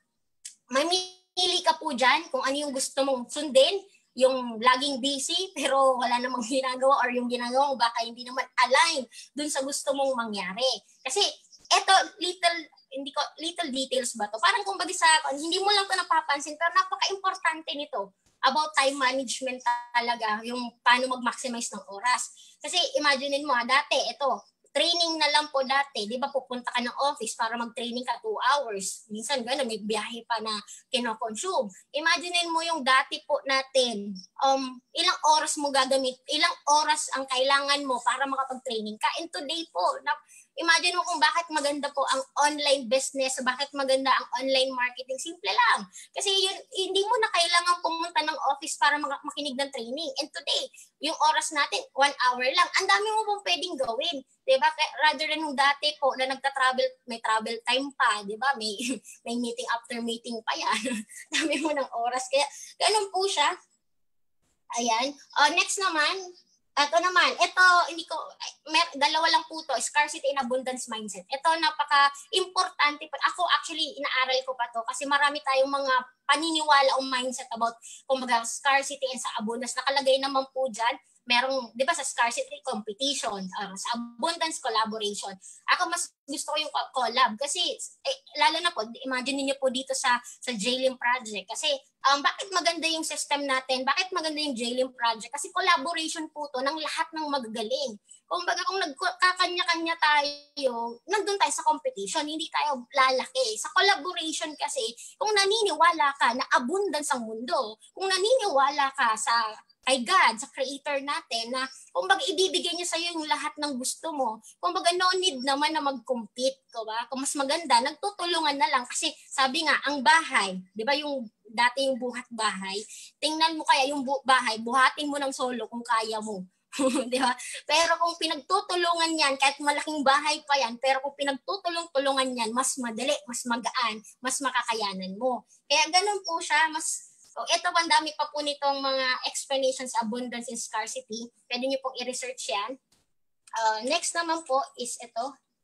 mamili ka po dyan kung ano yung gusto mong sundin, yung laging busy pero wala namang ginagawa or yung ginagawa mo baka hindi naman align dun sa gusto mong mangyari. Kasi eto, little, hindi ko, little details ba to? Parang kumbaga sa akin, hindi mo lang to napapansin, pero napaka-importante nito about time management talaga, yung paano mag-maximize ng oras. Kasi imaginein mo, dati, ito, training na lang po dati, di ba pupunta ka ng office para mag-training ka two hours. Minsan gano'n, may biyahe pa na kino-consume. Imaginein mo yung dati po natin, um, ilang oras mo gagamit, ilang oras ang kailangan mo para makapag-training ka. And today po, na, imagine mo kung bakit maganda po ang online business, bakit maganda ang online marketing. Simple lang. Kasi yun, hindi mo na kailangan pumunta ng office para makinig ng training. And today, yung oras natin, one hour lang. Ang dami mo pong pwedeng gawin. Diba? Rather than nung dati po na nagta-travel, may travel time pa, diba? May, may meeting after meeting pa yan. Dami mo ng oras. Kaya ganun po siya. Ayan. Uh, next naman, ito naman, ito, hindi ko, mer, dalawa lang po to, scarcity and abundance mindset. Ito, napaka-importante. Ako, actually, inaaral ko pa to kasi marami tayong mga paniniwala o mindset about, kumbaga, scarcity and sa abundance. Nakalagay naman po dyan, merong, di ba sa scarcity competition, uh, sa abundance collaboration. Ako mas gusto ko yung collab kasi eh, lalo na po, imagine niyo po dito sa sa J L I M project kasi um, bakit maganda yung system natin? Bakit maganda yung J L I M project? Kasi collaboration po to ng lahat ng magagaling. Kung baga kung nagkakanya-kanya tayo, nandun tayo sa competition, hindi tayo lalaki. Sa collaboration kasi, kung naniniwala ka na abundance ang mundo, kung naniniwala ka sa kay God, sa creator natin, na kumbaga ibibigay niya sa'yo yung lahat ng gusto mo. Kumbaga no need naman na mag-compete, ko ba? Kung mas maganda, nagtutulungan na lang. Kasi sabi nga, ang bahay, di ba yung dati yung buhat bahay, tingnan mo kaya yung bu- bahay, buhatin mo ng solo kung kaya mo. Di ba? Pero kung pinagtutulungan yan, kahit malaking bahay pa yan, pero kung pinagtutulong-tulungan yan, mas madali, mas magaan, mas makakayanan mo. Kaya ganun po siya, mas so, ito ang dami pa po nitong mga explanations sa abundance and scarcity. Pwede nyo pong i-research yan. Uh, next naman po is ito.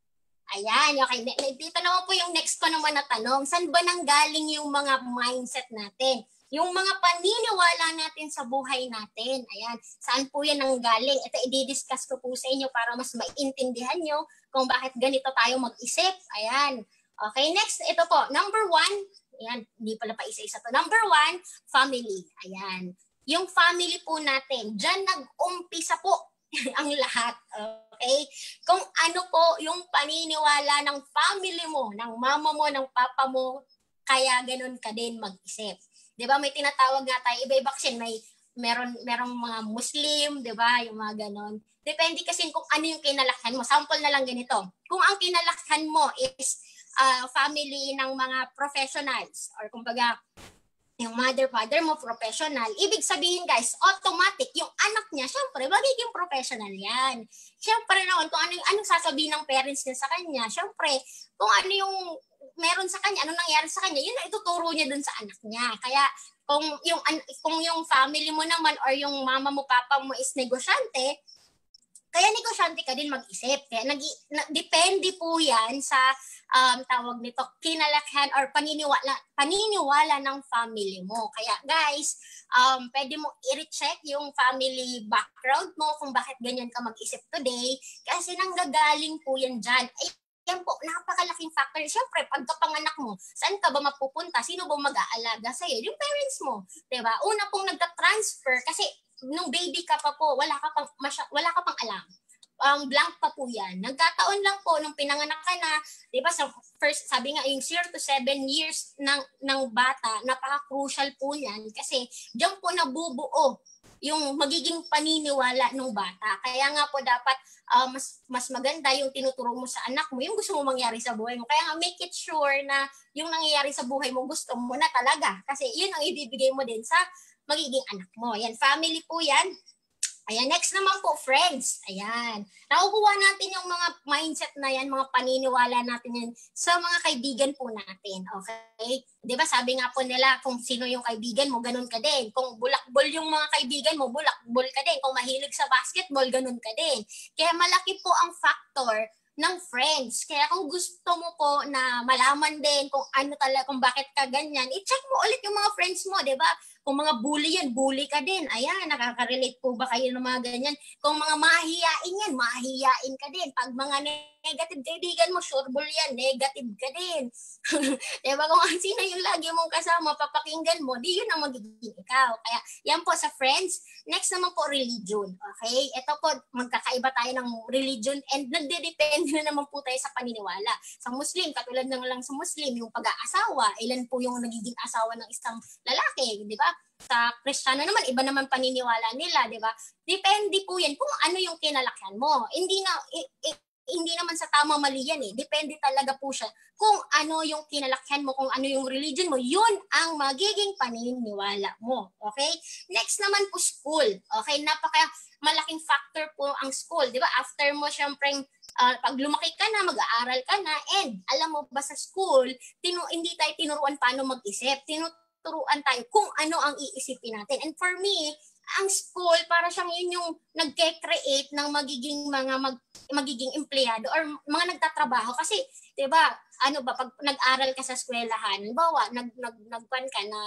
Ayan, okay. Dito naman po yung next ko naman na tanong. Saan ba nanggaling yung mga mindset natin? Yung mga paniniwala natin sa buhay natin. Ayan, saan po yan nanggaling? Ito, i-discuss ko po sa inyo para mas maintindihan nyo kung bakit ganito tayo mag-isip. Ayan. Okay, next, ito po. Number one, ayan, hindi pala pa isa-isa to. Number one, family. Ayan. Yung family po natin, dyan nag-umpisa po ang lahat. Okay? Kung ano po yung paniniwala ng family mo, ng mama mo, ng papa mo, kaya ganun ka din mag-isip. 'Di ba? May tinatawag nga tayo, iba-iba kasi may meron merong mga Muslim, 'di ba? Yung mga ganon. Depende kasi kung ano yung kinalakhan mo. Sample na lang ganito. Kung ang kinalakhan mo is uh, family ng mga professionals or kumbaga yung mother, father mo, professional, ibig sabihin guys, automatic, yung anak niya, syempre, magiging professional yan. Syempre naman, kung ano, anong sasabihin ng parents niya sa kanya, syempre, kung ano yung meron sa kanya, anong nangyari sa kanya, yun na ituturo niya dun sa anak niya. Kaya, kung yung, kung yung family mo naman or yung mama mo, papa mo is negosyante, kaya negosyante ka din mag-isip. Kaya nag, na, depende po yan sa um, tawag nito, kinalakhan or paniniwala, paniniwala ng family mo. Kaya guys, um, pwede mo i-recheck yung family background mo kung bakit ganyan ka mag-isip today. Kasi nanggagaling po yan dyan. Ay, yan po, napakalaking factor. Siyempre, pagkapanganak mo, saan ka ba mapupunta? Sino ba mag-aalaga sa'yo? Yung parents mo. Diba? Una pong nagka-transfer kasi nung baby ka pa po, wala ka pang, masya, wala ka pang alam. Um, blank pa po yan. Nagkataon lang po nung pinanganak ka na, di ba, sa first, sabi nga, yung zero to seven years ng, ng bata, napaka-crucial po yan kasi diyan po nabubuo yung magiging paniniwala ng bata. Kaya nga po dapat uh, mas, mas maganda yung tinuturo mo sa anak mo, yung gusto mo mangyari sa buhay mo. Kaya nga make it sure na yung nangyayari sa buhay mo, gusto mo na talaga. Kasi yun ang ibibigay mo din sa magiging anak mo. Ayan, family po yan. Ayan, next naman po, friends. Ayan. Nakukuha natin yung mga mindset na yan, mga paniniwala natin yan sa mga kaibigan po natin. Okay? Di ba sabi nga po nila, kung sino yung kaibigan mo, ganun ka din. Kung bulakbol yung mga kaibigan mo, bulakbol ka din. Kung mahilig sa basketball, ganun ka din. Kaya malaki po ang factor ng friends. Kaya kung gusto mo po na malaman din kung ano talaga, kung bakit ka ganyan, i-check mo ulit yung mga friends mo, di ba? Kung mga bully yan, bully ka din. Ayan, nakaka-relate po ba kayo ng mga ganyan? Kung mga mahihiyain yan, mahihiyain ka din. Pag mga negative kaibigan mo, sure bull yan, negative ka din. Diba? Kung sino yung lagi mong kasama, papakinggan mo, di yun ang magiging ikaw. Kaya yan po sa friends. Next naman po, religion. Okay? Ito po, magkakaiba tayo ng religion and nagde-depende na naman po tayo sa paniniwala. Sa Muslim, katulad na lang sa Muslim, yung pag-aasawa, ilan po yung nagiging asawa ng isang lalaki, di ba? Sa Kristiyano naman, iba naman paniniwala nila, di ba? Depende po yan kung ano yung kinalakhan mo. Hindi na, i- i- hindi naman sa tama mali yan eh. Depende talaga po siya kung ano yung kinalakhan mo, kung ano yung religion mo, yun ang magiging paniniwala mo. Okay? Next naman po, school. Okay? Napaka malaking factor po ang school. Di ba? After mo, syempre, uh, pag lumaki ka na, mag-aaral ka na, and alam mo ba sa school, tinu- hindi tayo tinuruan paano mag-isip. Tinu- turuan tayo kung ano ang iisipin natin. And for me, ang school, para siyang yun yung nagke-create ng magiging mga mag, magiging empleyado or mga nagtatrabaho. Kasi, di ba, ano ba, pag nag-aral ka sa eskwelahan, bawa, nag, nag, nagpan ka, nag,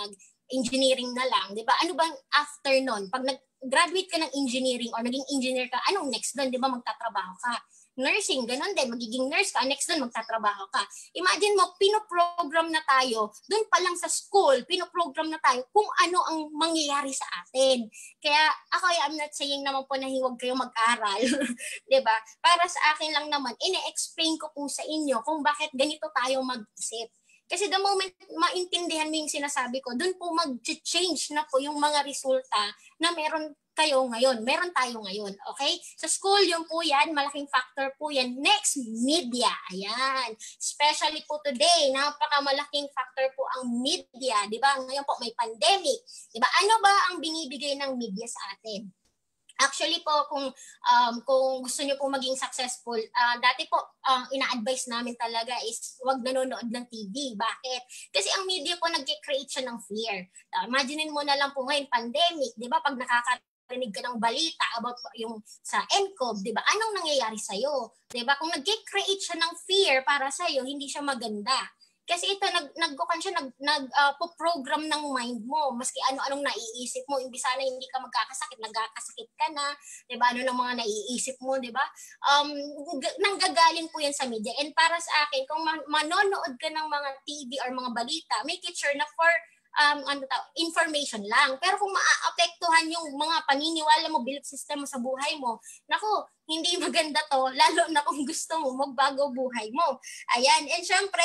engineering na lang, di ba? Ano bang after nun? Pag nag-graduate ka ng engineering or naging engineer ka, anong next nun? Di ba magtatrabaho ka? Nursing, ganun din, magiging nurse ka, next nun magtatrabaho ka. Imagine mo, pinoprogram na tayo, dun pa lang sa school, pinoprogram na tayo kung ano ang mangyayari sa atin. Kaya ako, I'm not saying naman po na huwag kayo mag-aral, diba? Para sa akin lang naman, ine-explain ko po sa inyo kung bakit ganito tayo mag-isip. Kasi the moment maintindihan mo yung sinasabi ko, dun po mag-change na po yung mga resulta na meron kayo ngayon. Meron tayo ngayon. Okay? Sa school, yung po yan, malaking factor po yan. Next, media. Ayan. Especially po today, napakamalaking factor po ang media. Di ba? Ngayon po may pandemic. Di ba? Ano ba ang binibigay ng media sa atin? Actually po, kung um, kung gusto niyo po maging successful, uh, dati po, ang uh, ina-advise namin talaga is huwag nanonood ng T V. Bakit? Kasi ang media po nag-create siya ng fear. Uh, imaginein mo na lang po ngayon, pandemic, di ba? Pag nakaka rinig ka ng balita about yung sa N C O V, 'di ba? Anong nangyayari sa iyo? 'Di ba? Kung nag-create siya ng fear para sa iyo, hindi siya maganda. Kasi ito nag nagkukan siya nag nag uh, program ng mind mo, maski ano-anong naiisip mo, imbis sana hindi ka magkakasakit, nagkakasakit ka na, 'di ba? Ano nang mga naiisip mo, 'di ba? Um nanggagaling po 'yan sa media. And para sa akin, kung man- manonood ka ng mga T V or mga balita, make it sure na for um ano taw information lang. Pero kung maaapektuhan yung mga paniniwala mo, belief system mo sa buhay mo, naku, hindi maganda to, lalo na kung gusto mo magbago buhay mo. Ayan, and syempre,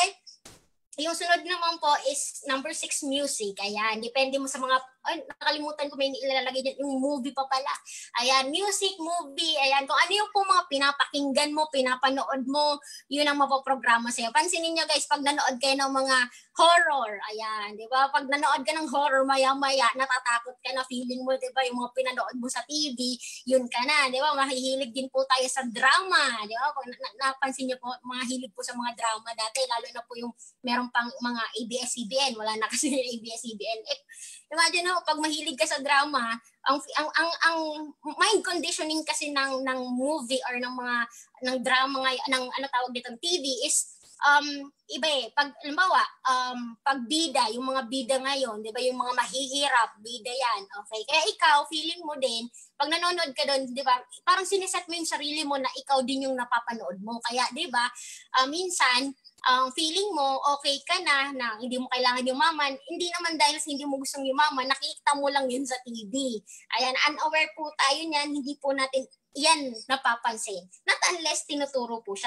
yung sunod naman po is number six, music. Ayan, depende mo sa mga, ay, nakalimutan ko may ilalagay dyan, yung movie pa pala. Ayan, music, movie, ayan, kung ano yung po mga pinapakinggan mo, pinapanood mo, yun ang mapoprograma sa'yo. Pansinin nyo guys, pag nanood kayo ng mga horror, ayan, di ba? Pag nanood ka ng horror, maya-maya, natatakot ka na, feeling mo, di ba, yung mga pinanood mo sa T V, yun ka na, di ba? Mahihilig din po tayo sa drama, di ba? Pag na- napansin nyo po, mga hilig po sa mga drama dati, lalo na po yung meron pang mga A B S C B N, wala na kasi yung A B S C B N. Eh, imagine mo, pag mahilig ka sa drama, ang ang ang, ang mind conditioning kasi ng ng movie or ng mga ng drama ngay ng ano tawag dito T V is um iba eh. Pag halimbawa, um pag bida, yung mga bida ngayon, 'di ba, yung mga mahihirap, bida 'yan. Okay? Kaya ikaw, feeling mo din pag nanonood ka doon, 'di ba? Parang sineset mo yung sarili mo na ikaw din yung napapanood mo. Kaya 'di ba, uh, minsan ang um, feeling mo, okay ka na, na hindi mo kailangan yumaman, hindi naman dahil sa hindi mo gustong yumaman, nakikita mo lang yun sa T V. Ayan, unaware po tayo niyan, hindi po natin yan napapansin. Not unless tinuturo po siya.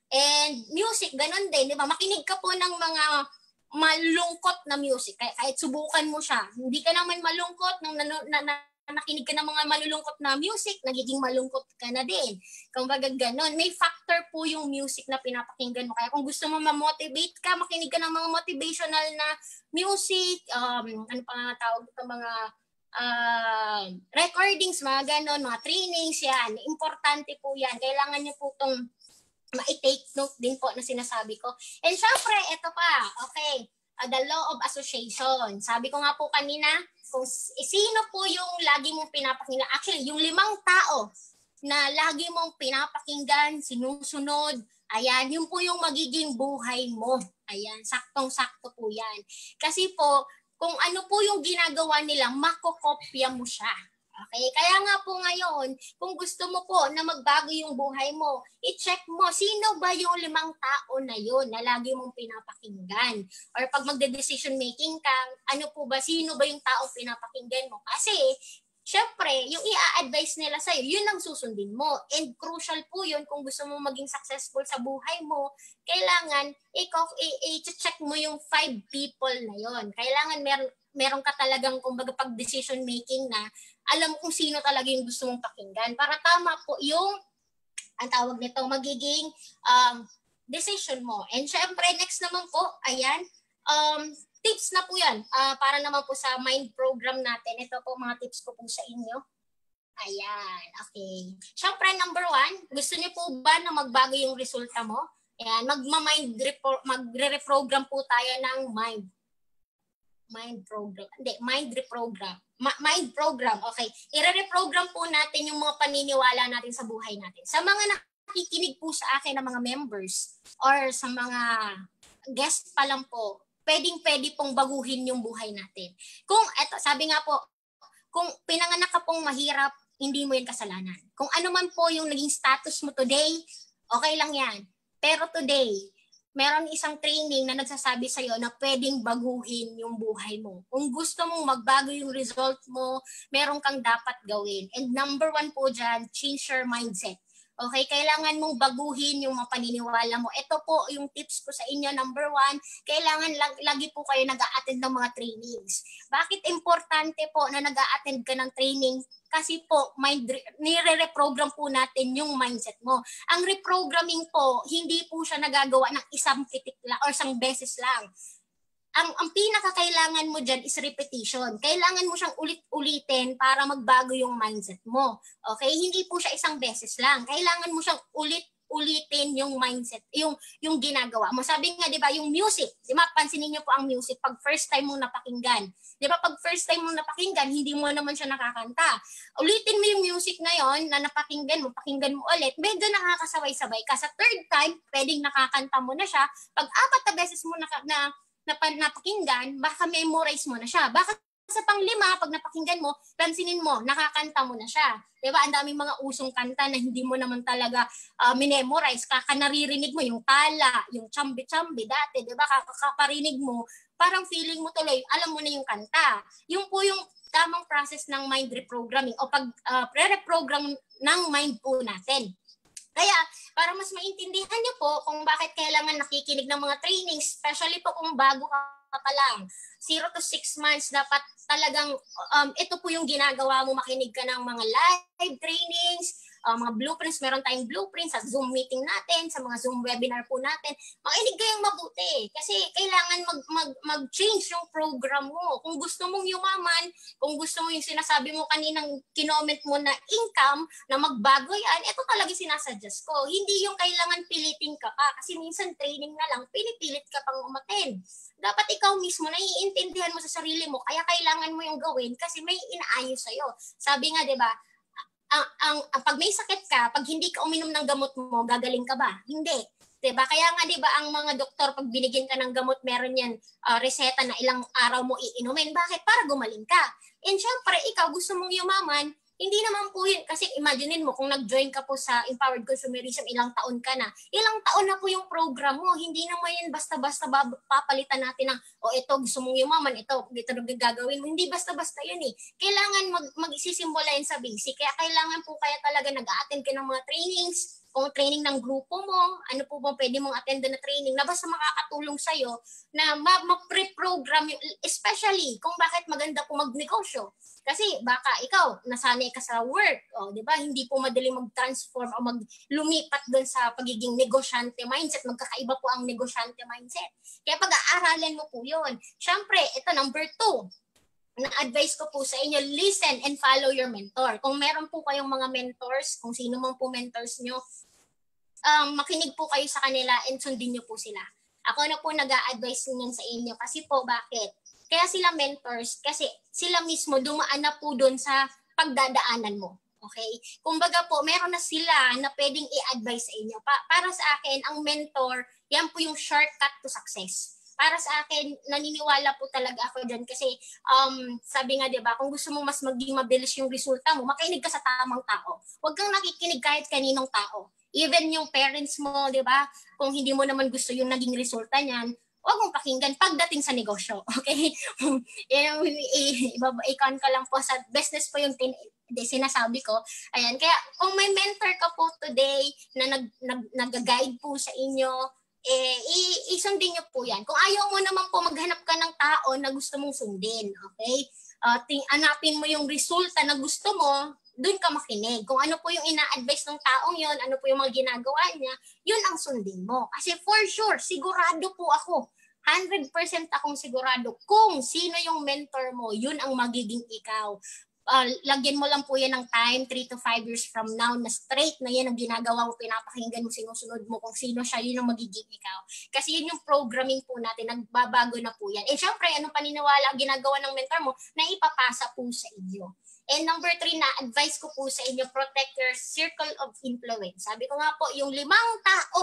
And music, ganun din, di ba? Makinig ka po ng mga malungkot na music, kahit, kahit subukan mo siya. Hindi ka naman malungkot nung na, na, na, nakinig ka ng mga malulungkot na music, nagiging malungkot ka na din. Kung baga ganun, may factor po yung music na pinapakinggan mo. Kaya kung gusto mo ma-motivate ka, makinig ka ng mga motivational na music, um, ano pa nga tawag ito, mga uh, recordings, mga ganun, mga trainings, yan. Importante po yan. Kailangan niyo po itong ma-take note din po na sinasabi ko. And syempre, ito pa, okay, uh, the law of association. Sabi ko nga po kanina, kung sino po yung lagi mong pinapakinggan, actually, yung limang tao na lagi mong pinapakinggan, sinusunod, ayan, yun po yung magiging buhay mo. Ayan, saktong-sakto po yan. Kasi po, kung ano po yung ginagawa nila, makokopya mo siya. Okay? Kaya nga po ngayon, kung gusto mo po na magbago yung buhay mo, i-check mo, sino ba yung limang tao na yun na lagi mong pinapakinggan? Or pag magde-decision making ka, ano po ba, sino ba yung tao pinapakinggan mo? Kasi, syempre, yung i-advise nila sa'yo, yun ang susundin mo. And crucial po yun kung gusto mo maging successful sa buhay mo, kailangan ikaw i-check mo yung five people na yun. Kailangan meron meron ka talagang kumbaga pag decision making na alam kung sino talaga yung gusto mong pakinggan para tama po yung ang tawag nito magiging um, decision mo. And syempre next naman po, ayan, um, tips na po yan uh, para naman po sa mind program natin. Ito po mga tips ko po sa inyo. Ayan, okay. Syempre number one, gusto niyo po ba na magbago yung resulta mo? Ayan, magma-mind repro- magre-reprogram po tayo ng mind. Mind program. Hindi, mind reprogram. Ma- mind program, okay. I-reprogram po natin yung mga paniniwala natin sa buhay natin. Sa mga nakikinig po sa akin ng mga members or sa mga guest pa lang po, pwedeng-pwede pong baguhin yung buhay natin. Kung, eto, sabi nga po, kung pinanganak ka pong mahirap, hindi mo yan kasalanan. Kung ano man po yung naging status mo today, okay lang yan. Pero today, meron isang training na nagsasabi sa'yo na pwedeng baguhin yung buhay mo. Kung gusto mong magbago yung result mo, meron kang dapat gawin. And number one po dyan, change your mindset. Okay, kailangan mong baguhin yung mga paniniwala mo. Ito po yung tips ko sa inyo. Number one, kailangan lag- lagi po kayo nag-a-attend ng mga trainings. Bakit importante po na nag-a-attend ka ng training? Kasi po, mind, nire-reprogram po natin yung mindset mo. Ang reprogramming po, hindi po siya nagagawa ng isang pitik lang or isang beses lang. Ang, ang pinakakailangan mo dyan is repetition. Kailangan mo siyang ulit-ulitin para magbago yung mindset mo. Okay? Hindi po siya isang beses lang. Kailangan mo siyang ulit-ulitin yung mindset, yung, yung ginagawa mo. Sabi nga, di ba, yung music. Di ba, pansinin niyo po ang music pag first time mong napakinggan. Di ba, pag first time mong napakinggan, hindi mo naman siya nakakanta. Ulitin mo yung music ngayon na napakinggan mo, pakinggan mo ulit, medyo nakakasabay-sabay ka. Sa third time, pwedeng nakakanta mo na siya. Pag apat na beses mo na, na na napakinggan, baka memorize mo na siya. Baka sa panglima, pag napakinggan mo, pansinin mo, nakakanta mo na siya. Diba? Ang daming mga usong kanta na hindi mo naman talaga uh, minemorize. Kaka naririnig mo yung tala, yung chambi-chambi dati, diba? Kakaparinig mo, parang feeling mo tuloy, alam mo na yung kanta. Yung po yung tamang process ng mind reprogramming o pag uh, pre-reprogram ng mind po natin. Kaya, para mas maintindihan niyo po kung bakit kailangan nakikinig ng mga trainings, especially po kung bago ka pa lang, zero to six months, dapat talagang, um, ito po yung ginagawa mo, makinig ka ng mga live trainings, uh, mga blueprints, meron tayong blueprints sa Zoom meeting natin, sa mga Zoom webinar po natin, makinig kayong mabuti. Kasi kailangan mag, mag, mag-change yung program mo. Kung gusto mong yumaman, kung gusto mo yung sinasabi mo kaninang kinoment mo na income, na magbago yan, ito talaga sinasuggest ko. Hindi yung kailangan pilitin ka pa. Kasi minsan training na lang, pinipilit ka pang umattend. Dapat ikaw mismo, naiintindihan mo sa sarili mo, kaya kailangan mo yung gawin kasi may inaayos sa'yo. Sabi nga, di ba, ang, ang, ang pag may sakit ka, pag hindi ka uminom ng gamot mo, gagaling ka ba? Hindi. Diba? Kaya nga, diba, ang mga doktor, pag binigyan ka ng gamot, meron yan uh, reseta na ilang araw mo iinumin. Bakit? Para gumaling ka. And syempre, ikaw gusto mong yumaman, hindi naman po yun. Kasi imaginein mo, kung nag-join ka po sa Empowered Consumerism, ilang taon ka na. Ilang taon na po yung program mo. Hindi naman yan basta-basta papalitan natin ng, o oh, ito, gusto mong yumaman, ito, ito gagawin mo. Hindi basta-basta yun eh. Kailangan mag, mag-isisimbola yun sa basic. Kaya kailangan po kaya talaga nag-a-attend ka ng mga trainings, kung training ng grupo mo, ano po ba pwede mong attend na training na basta makakatulong sa'yo na ma-pre-program, especially kung bakit maganda po magnegosyo. Kasi baka ikaw, nasanay ka sa work, o, di ba? Hindi po madali mag-transform o mag-lumipat doon sa pagiging negosyante mindset. Magkakaiba po ang negosyante mindset. Kaya pag-aaralan mo po yun. Siyempre, ito number two. Na-advise ko po sa inyo, listen and follow your mentor. Kung meron po kayong mga mentors, kung sino man po mentors nyo, um, makinig po kayo sa kanila and sundin nyo po sila. Ako na po nag-a-advise niyan sa inyo kasi po bakit? Kaya sila mentors, kasi sila mismo dumaan na po doon sa pagdadaanan mo. Okay? Kumbaga po, meron na sila na pwedeng i-advise sa inyo. Pa- para sa akin, ang mentor, yan po yung shortcut to success. Para sa akin, naniniwala po talaga ako dyan kasi um, sabi nga, di ba, kung gusto mo mas maging mabilis yung resulta mo, makinig ka sa tamang tao. Huwag kang nakikinig kahit kaninong tao. Even yung parents mo, di ba, kung hindi mo naman gusto yung naging resulta niyan, huwag mong pakinggan pagdating sa negosyo. Okay? Ikan ka lang po sa business po yung tin- de, sinasabi ko. Ayan. Kaya kung may mentor ka po today na nag, nag, nag-guide po sa inyo, eh, isundin nyo po yan. Kung ayaw mo naman po maghanap ka ng tao na gusto mong sundin, okay? Uh, ting- anapin mo yung resulta na gusto mo, doon ka makinig. Kung ano po yung ina-advise ng taong yon, ano po yung mga ginagawa niya, yun ang sundin mo. Kasi for sure, sigurado po ako, one hundred percent akong sigurado, kung sino yung mentor mo, yun ang magiging ikaw. Uh, lagyan mo lang po yan ng time, three to five years from now, na straight na yan ang ginagawa mo, pinapakinggan mo, sinusunod mo kung sino siya, yun ang magiging ikaw. Kasi yun yung programming po natin, nagbabago na po yan. And syempre, anong paniniwala ang ginagawa ng mentor mo, na ipapasa po sa inyo. And number three na advice ko po sa inyo, protect your circle of influence. Sabi ko nga po, yung limang tao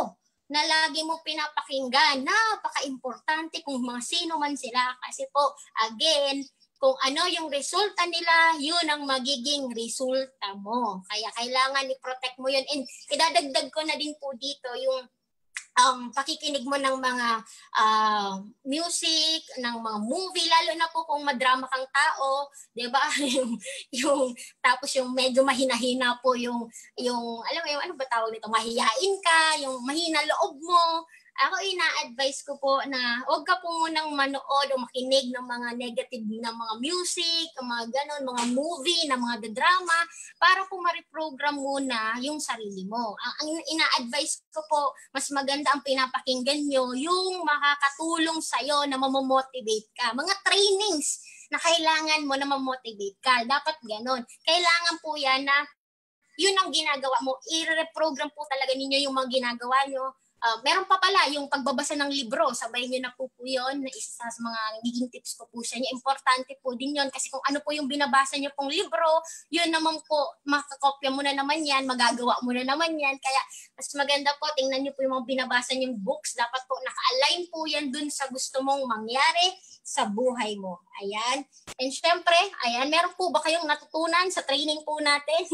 na lagi mo pinapakinggan. Napaka-importante kung mga sino man sila. Kasi po, again, kung ano yung resulta nila, yun ang magiging resulta mo. Kaya kailangan i-protect mo yun. And idadagdag ko na din po dito yung um, pakikinig mo ng mga uh, music, ng mga movie, lalo na po kung madrama kang tao, di ba? yung, yung, tapos yung medyo mahina-hina po yung, yung alam mo yung, ano ba tawag nito? Mahiyain ka, yung mahina loob mo. Ako ina-advise ko po na huwag ka po munang manood o makinig ng mga negative na mga music, mga ganon, mga movie, na mga drama, para po ma-reprogram muna yung sarili mo. Ang ina-advise ko po, mas maganda ang pinapakinggan nyo, yung makakatulong sa'yo na mamomotivate ka. Mga trainings na kailangan mo na mamotivate ka. Dapat ganon. Kailangan po yan na yun ang ginagawa mo. I-reprogram po talaga ninyo yung mga ginagawa nyo. Uh, meron pa pala yung pagbabasa ng libro, sabay nyo na po po yun, na isa sa mga nagiging tips ko po sa inyo. Importante po din yun kasi kung ano po yung binabasa nyo pong libro, yun naman po, makakopya mo na naman yan, magagawa mo na naman yan. Kaya mas maganda po, tingnan nyo po yung mga binabasa nyo books, dapat po naka-align po yan dun sa gusto mong mangyari sa buhay mo. Ayan. And syempre, ayan, meron po ba kayong natutunan sa training po natin?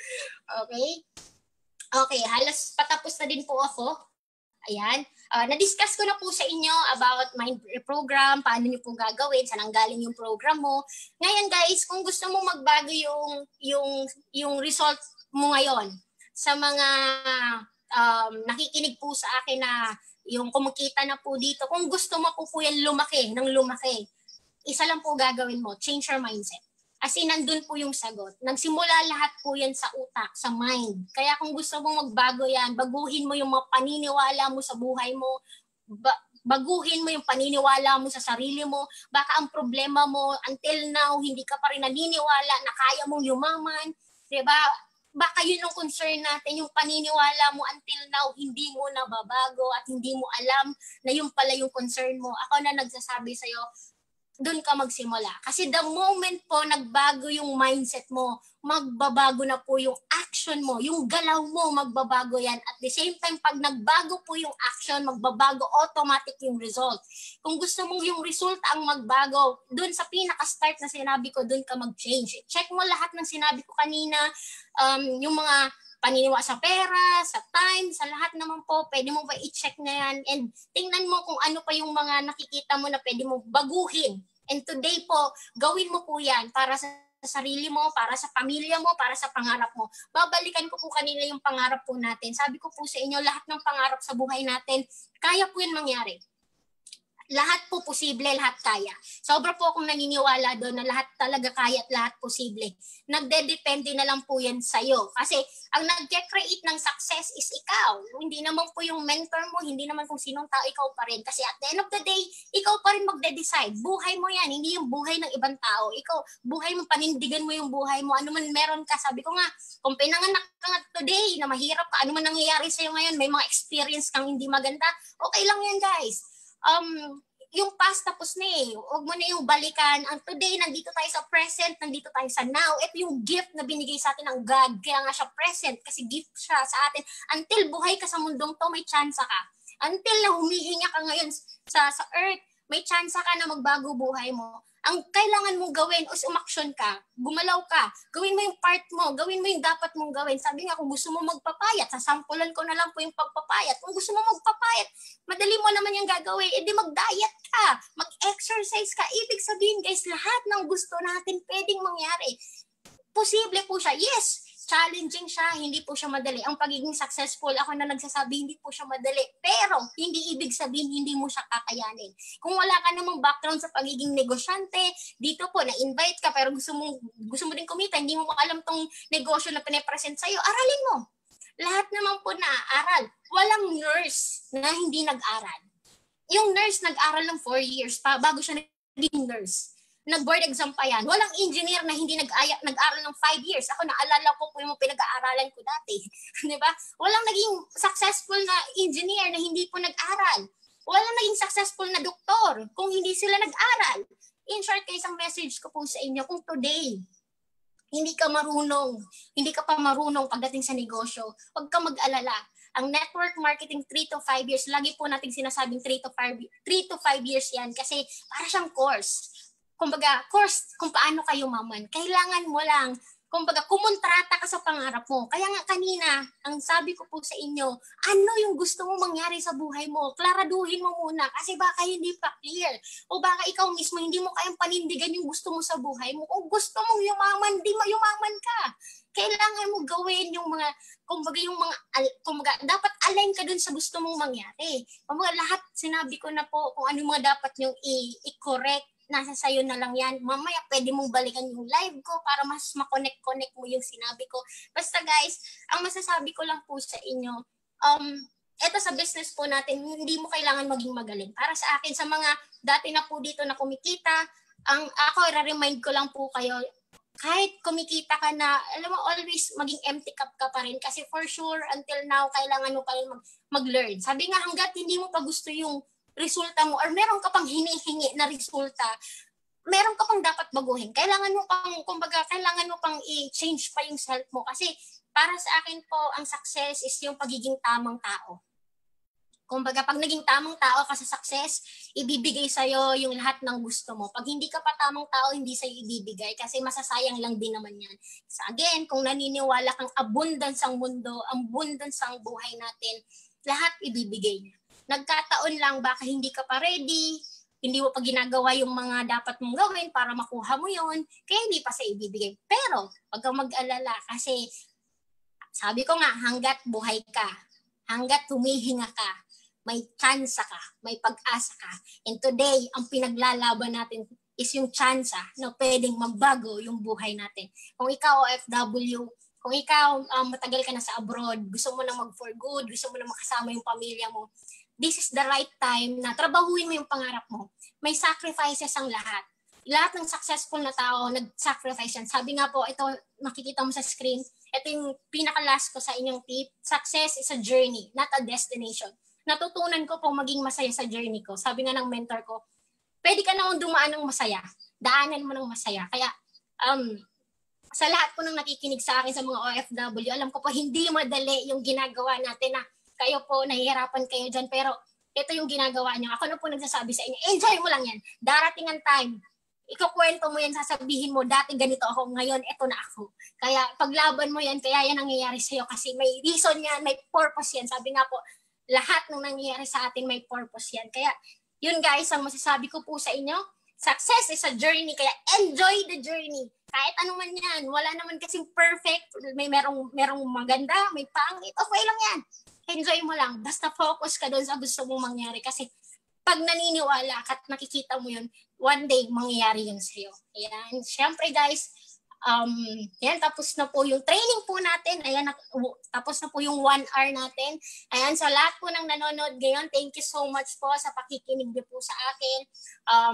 Okay? Okay, halos patapos na din po ako. Ayan, uh, na-discuss ko na po sa inyo about my program, paano nyo po gagawin, saan ang galing yung program mo. Ngayon guys, kung gusto mo magbago yung, yung, yung result mo ngayon sa mga um, nakikinig po sa akin na yung kumikita na po dito, kung gusto mo po po yan lumaki, ng lumaki, isa lang po gagawin mo, change your mindset. As in, nandun po yung sagot. Nagsimula lahat po yan sa utak, sa mind. Kaya kung gusto mong magbago yan, baguhin mo yung mga paniniwala mo sa buhay mo, ba- baguhin mo yung paniniwala mo sa sarili mo. Baka ang problema mo, until now, hindi ka pa rin naniniwala na kaya mong yumaman. Diba? Baka yun ang concern natin, yung paniniwala mo until now, hindi mo nababago at hindi mo alam na yun pala yung concern mo. Ako na nagsasabi sa'yo, doon ka magsimula. Kasi the moment po nagbago yung mindset mo, magbabago na po yung action mo, yung galaw mo, magbabago yan. At the same time, pag nagbago po yung action, magbabago automatic yung result. Kung gusto mo yung result ang magbago, doon sa pinaka-start na sinabi ko, doon ka mag-change. Check mo lahat ng sinabi ko kanina, um, yung mga paniniwala sa pera, sa time, sa lahat naman po, pwede mo ba i-check na yan and tingnan mo kung ano pa yung mga nakikita mo na pwede mo baguhin. And today po, gawin mo po yan para sa sarili mo, para sa pamilya mo, para sa pangarap mo. Babalikan ko po kanina yung pangarap po natin. Sabi ko po sa inyo, lahat ng pangarap sa buhay natin, kaya po yun mangyari. Lahat po posible, lahat kaya. Sobra po akong naniniwala doon na lahat talaga kaya at lahat posible. Nagdedepende na lang po yan sa'yo. Kasi ang nag-create ng success is ikaw. Hindi naman po yung mentor mo, hindi naman kung sinong tao, ikaw pa rin. Kasi at the end of the day, ikaw pa rin magde-decide. Buhay mo yan, hindi yung buhay ng ibang tao. Ikaw, buhay mo, panindigan mo yung buhay mo. Ano man meron ka, sabi ko nga, kung pinanganak ka nga today na mahirap ka, ano man nangyayari sa'yo ngayon, may mga experience kang hindi maganda, okay lang yan guys. Um, yung past tapos na eh. Huwag mo na yung balikan. Ang today, nandito tayo sa present, nandito tayo sa now. Ito yung gift na binigay sa atin ng God. Kaya nga siya present kasi gift siya sa atin. Until buhay ka sa mundong to, may chance ka. Until na humihinga ka ngayon sa, sa earth, may chance ka na magbago buhay mo. Ang kailangan mong gawin is umaksyon ka, gumalaw ka, gawin mo yung part mo, gawin mo yung dapat mong gawin. Sabi nga, kung gusto mo magpapayat, sasampulan ko na lang po yung pagpapayat. Kung gusto mo magpapayat, madali mo naman yung gagawin, edi mag-diet ka, mag-exercise ka. Ibig sabihin guys, lahat ng gusto natin pwedeng mangyari. Posible po siya. Yes, challenging siya, hindi po siya madali. Ang pagiging successful, ako na nagsasabi, hindi po siya madali. Pero, hindi ibig sabihin, hindi mo siya kakayanin. Kung wala ka namang background sa pagiging negosyante, dito po, na-invite ka, pero gusto mo, gusto mo din kumita, hindi mo alam tong negosyo na pinapresent sa'yo, aralin mo. Lahat naman po naaaral. Walang nurse na hindi nag-aral. Yung nurse nag-aral ng four years pa, bago siya naging nurse. Nag-board exam pa yan. Walang engineer na hindi nag-aya, nag-aral ng five years. Ako naalala ko po yung pinag-aaralan ko dati. Di ba? Walang naging successful na engineer na hindi po nag-aral. Walang naging successful na doktor kung hindi sila nag-aral. In short, guys, ang message ko po sa inyo, kung today, hindi ka marunong, hindi ka pa marunong pagdating sa negosyo, huwag ka mag-alala. Ang network marketing three to five years, lagi po natin sinasabing three to five years yan kasi para siyang course. Kumbaga, course kung paano kayo maman. Kailangan mo lang, kumbaga, kumontrata ka sa pangarap mo. Kaya nga kanina, ang sabi ko po sa inyo, ano yung gusto mo mangyari sa buhay mo? Klaraduhin mo muna kasi baka hindi pa clear. O baka ikaw mismo hindi mo kayang panindigan yung gusto mo sa buhay mo. O gusto mong yumaman, di mo yumaman ka. Kailangan mo gawin yung mga, kumbaga yung mga, kumbaga, dapat align ka dun sa gusto mong mangyari. Kumbaga, lahat sinabi ko na po kung ano mga dapat yung i- i-correct. Nasa sayo na lang yan. Mamaya pwede mong balikan yung live ko para mas makonect-connect mo yung sinabi ko. Basta guys, ang masasabi ko lang po sa inyo, um, eto sa business po natin, hindi mo kailangan maging magaling. Para sa akin, sa mga dati na po dito na kumikita, ang ako, i-remind ko lang po kayo, kahit kumikita ka na, alam mo, always maging empty cup ka pa rin. Kasi for sure, until now, kailangan mo pa rin mag- mag-learn. Sabi nga, hanggat hindi mo pa gusto yung resulta mo or meron ka pang hinihingi na resulta, meron ka pang dapat baguhin. Kailangan mo pang, kumbaga, kailangan mo pang i-change pa yung self mo. Kasi para sa akin po, ang success is yung pagiging tamang tao. Kumbaga, pag naging tamang tao ka sa success, ibibigay sa'yo yung lahat ng gusto mo. Pag hindi ka pa tamang tao, hindi sa'yo ibibigay kasi masasayang lang din naman yan. So again, kung naniniwala kang abundance ang mundo, abundance ang buhay natin, lahat ibibigay niya. Nagkataon lang baka hindi ka pa ready, hindi mo pa ginagawa yung mga dapat mong gawin para makuha mo yon, kaya hindi pa sa ibibigay. Pero, wag kang mag-alala kasi sabi ko nga, hanggat buhay ka, hanggat humihinga ka, may chance ka, may pag-asa ka. And today, ang pinaglalaban natin is yung chance na pwedeng magbago yung buhay natin. Kung ikaw O F W, kung ikaw um, matagal ka na sa abroad, gusto mo na mag-for good, gusto mo na makasama yung pamilya mo, this is the right time na trabahuin mo yung pangarap mo. May sacrifices ang lahat. Lahat ng successful na tao, nag-sacrifice yan. Sabi nga po, ito makikita mo sa screen, ito yung pinaka-last ko sa inyong tip. Success is a journey, not a destination. Natutunan ko po maging masaya sa journey ko. Sabi nga ng mentor ko, pwede ka na dumaan ng masaya. Daanan mo ng masaya. Kaya, um, sa lahat po ng nakikinig sa akin sa mga O F W, alam ko po hindi madali yung ginagawa natin na kayo po, nahihirapan kayo dyan, pero ito yung ginagawa nyo. Ako na po nagsasabi sa inyo, enjoy mo lang yan. Darating ang time, ikukwento mo yan, sasabihin mo, dati ganito ako, ngayon, ito na ako. Kaya paglaban mo yan, kaya yan nangyayari sa'yo kasi may reason yan, may purpose yan. Sabi nga po, lahat ng nangyayari sa atin may purpose yan. Kaya yun guys, ang masasabi ko po sa inyo, success is a journey, kaya enjoy the journey. Kahit ano man yan, wala naman kasing perfect, may merong, merong maganda, may pangit, okay lang yan. Enjoy mo lang. Basta focus ka doon sa gusto mong mangyari. Kasi pag naniniwala ka at nakikita mo yun, one day mangyayari yun sa'yo. Ayan. Siyempre guys, um, yan, tapos na po yung training po natin. Ayan, tapos na po yung one hour natin. Ayan, sa lahat po ng nanonood ngayon, thank you so much po sa pakikinig niyo po sa akin. Um,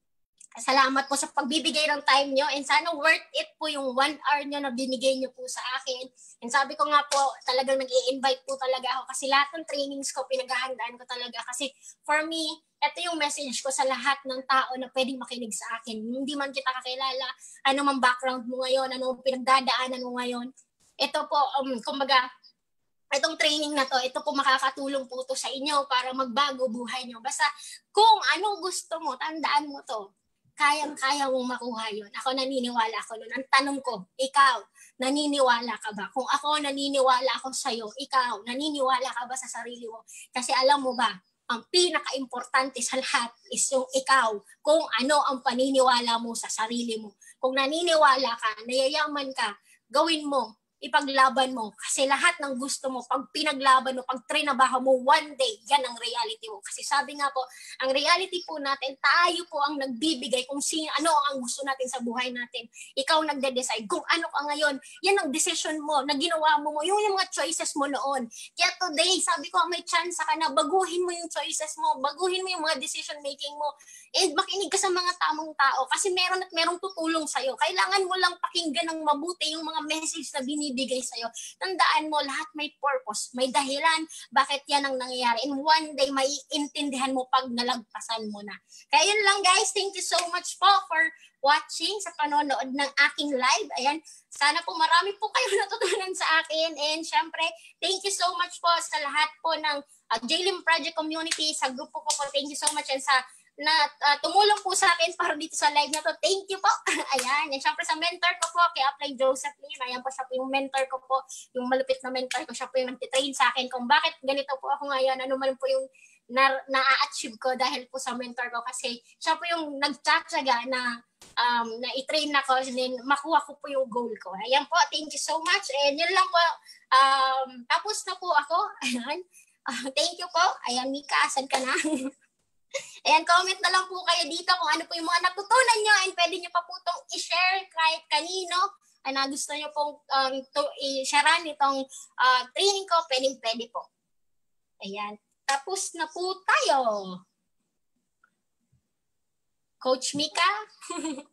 Salamat po sa pagbibigay ng time nyo and sana worth it po yung one hour nyo na binigay nyo po sa akin. And sabi ko nga po, talagang nag-i-invite po talaga ako kasi lahat ng trainings ko, pinaghahandaan ko talaga. Kasi for me, ito yung message ko sa lahat ng tao na pwedeng makinig sa akin. Hindi man kita kakilala, ano man background mo ngayon, ano pinagdadaanan mo ngayon. Ito po, um, kumbaga, itong training na to, ito po makakatulong po to sa inyo para magbago buhay nyo. Basta kung anong gusto mo, tandaan mo to. Kayang-kaya mong makuha yun. Ako naniniwala ako nun. Ang tanong ko, ikaw, naniniwala ka ba? Kung ako naniniwala ako sa'yo, ikaw, naniniwala ka ba sa sarili mo? Kasi alam mo ba, ang pinaka-importante sa lahat is yung ikaw, kung ano ang paniniwala mo sa sarili mo. Kung naniniwala ka, nayayaman ka, gawin mo, ipaglaban mo. Kasi lahat ng gusto mo, pag pinaglaban mo, pag trinabaho mo, one day, yan ang reality mo. Kasi sabi nga po, ang reality po natin, tayo po ang nagbibigay kung sino, ano ang gusto natin sa buhay natin. Ikaw nagde-decide kung ano ka ngayon. Yan ang decision mo, na ginawa mo mo, yung, yung mga choices mo noon. Kaya today, sabi ko, may chance ka na, baguhin mo yung choices mo, baguhin mo yung mga decision making mo, and makinig ka sa mga tamang tao. Kasi meron at merong tutulong sa'yo. Kailangan mo lang pakinggan ng mabuti yung mga message na binibigay ibibigay sa'yo, tandaan mo, lahat may purpose, may dahilan, bakit yan ang nangyayari. And one day, maiintindihan mo pag nalagpasan mo na. Kaya yun lang guys, thank you so much po for watching sa panonood ng aking live. Ayan, sana po marami po kayo natutunan sa akin. And syempre, thank you so much po sa lahat po ng uh, J L I M Project Community, sa grupo ko po. Thank you so much and sa na uh, tumulong po sa akin para dito sa live na to. Thank you po. Ayan. And syempre sa mentor ko po, kay Apply Josephine. Ayan po, siya po yung mentor ko po. Yung malupit na mentor ko. Siya po yung nagtitrain sa akin kung bakit ganito po ako ngayon. Ano man po yung na, na-achieve ko dahil po sa mentor ko. Kasi siya po yung nagtsatsaga na um, na i-train ako and then makuha ko po yung goal ko. Ayan po. Thank you so much. And yun lang po. Um, tapos na po ako. Ayan. Uh, thank you po. Ayan, Mika. Asan ka na? Ayan, comment na lang po kayo dito kung ano po yung mga natutunan nyo and pwede nyo pa po itong i-share kahit kanino na gusto nyo pong um, i-sharean itong uh, training ko, pwede pwede po. Ayan, tapos na po tayo. Coach Mika?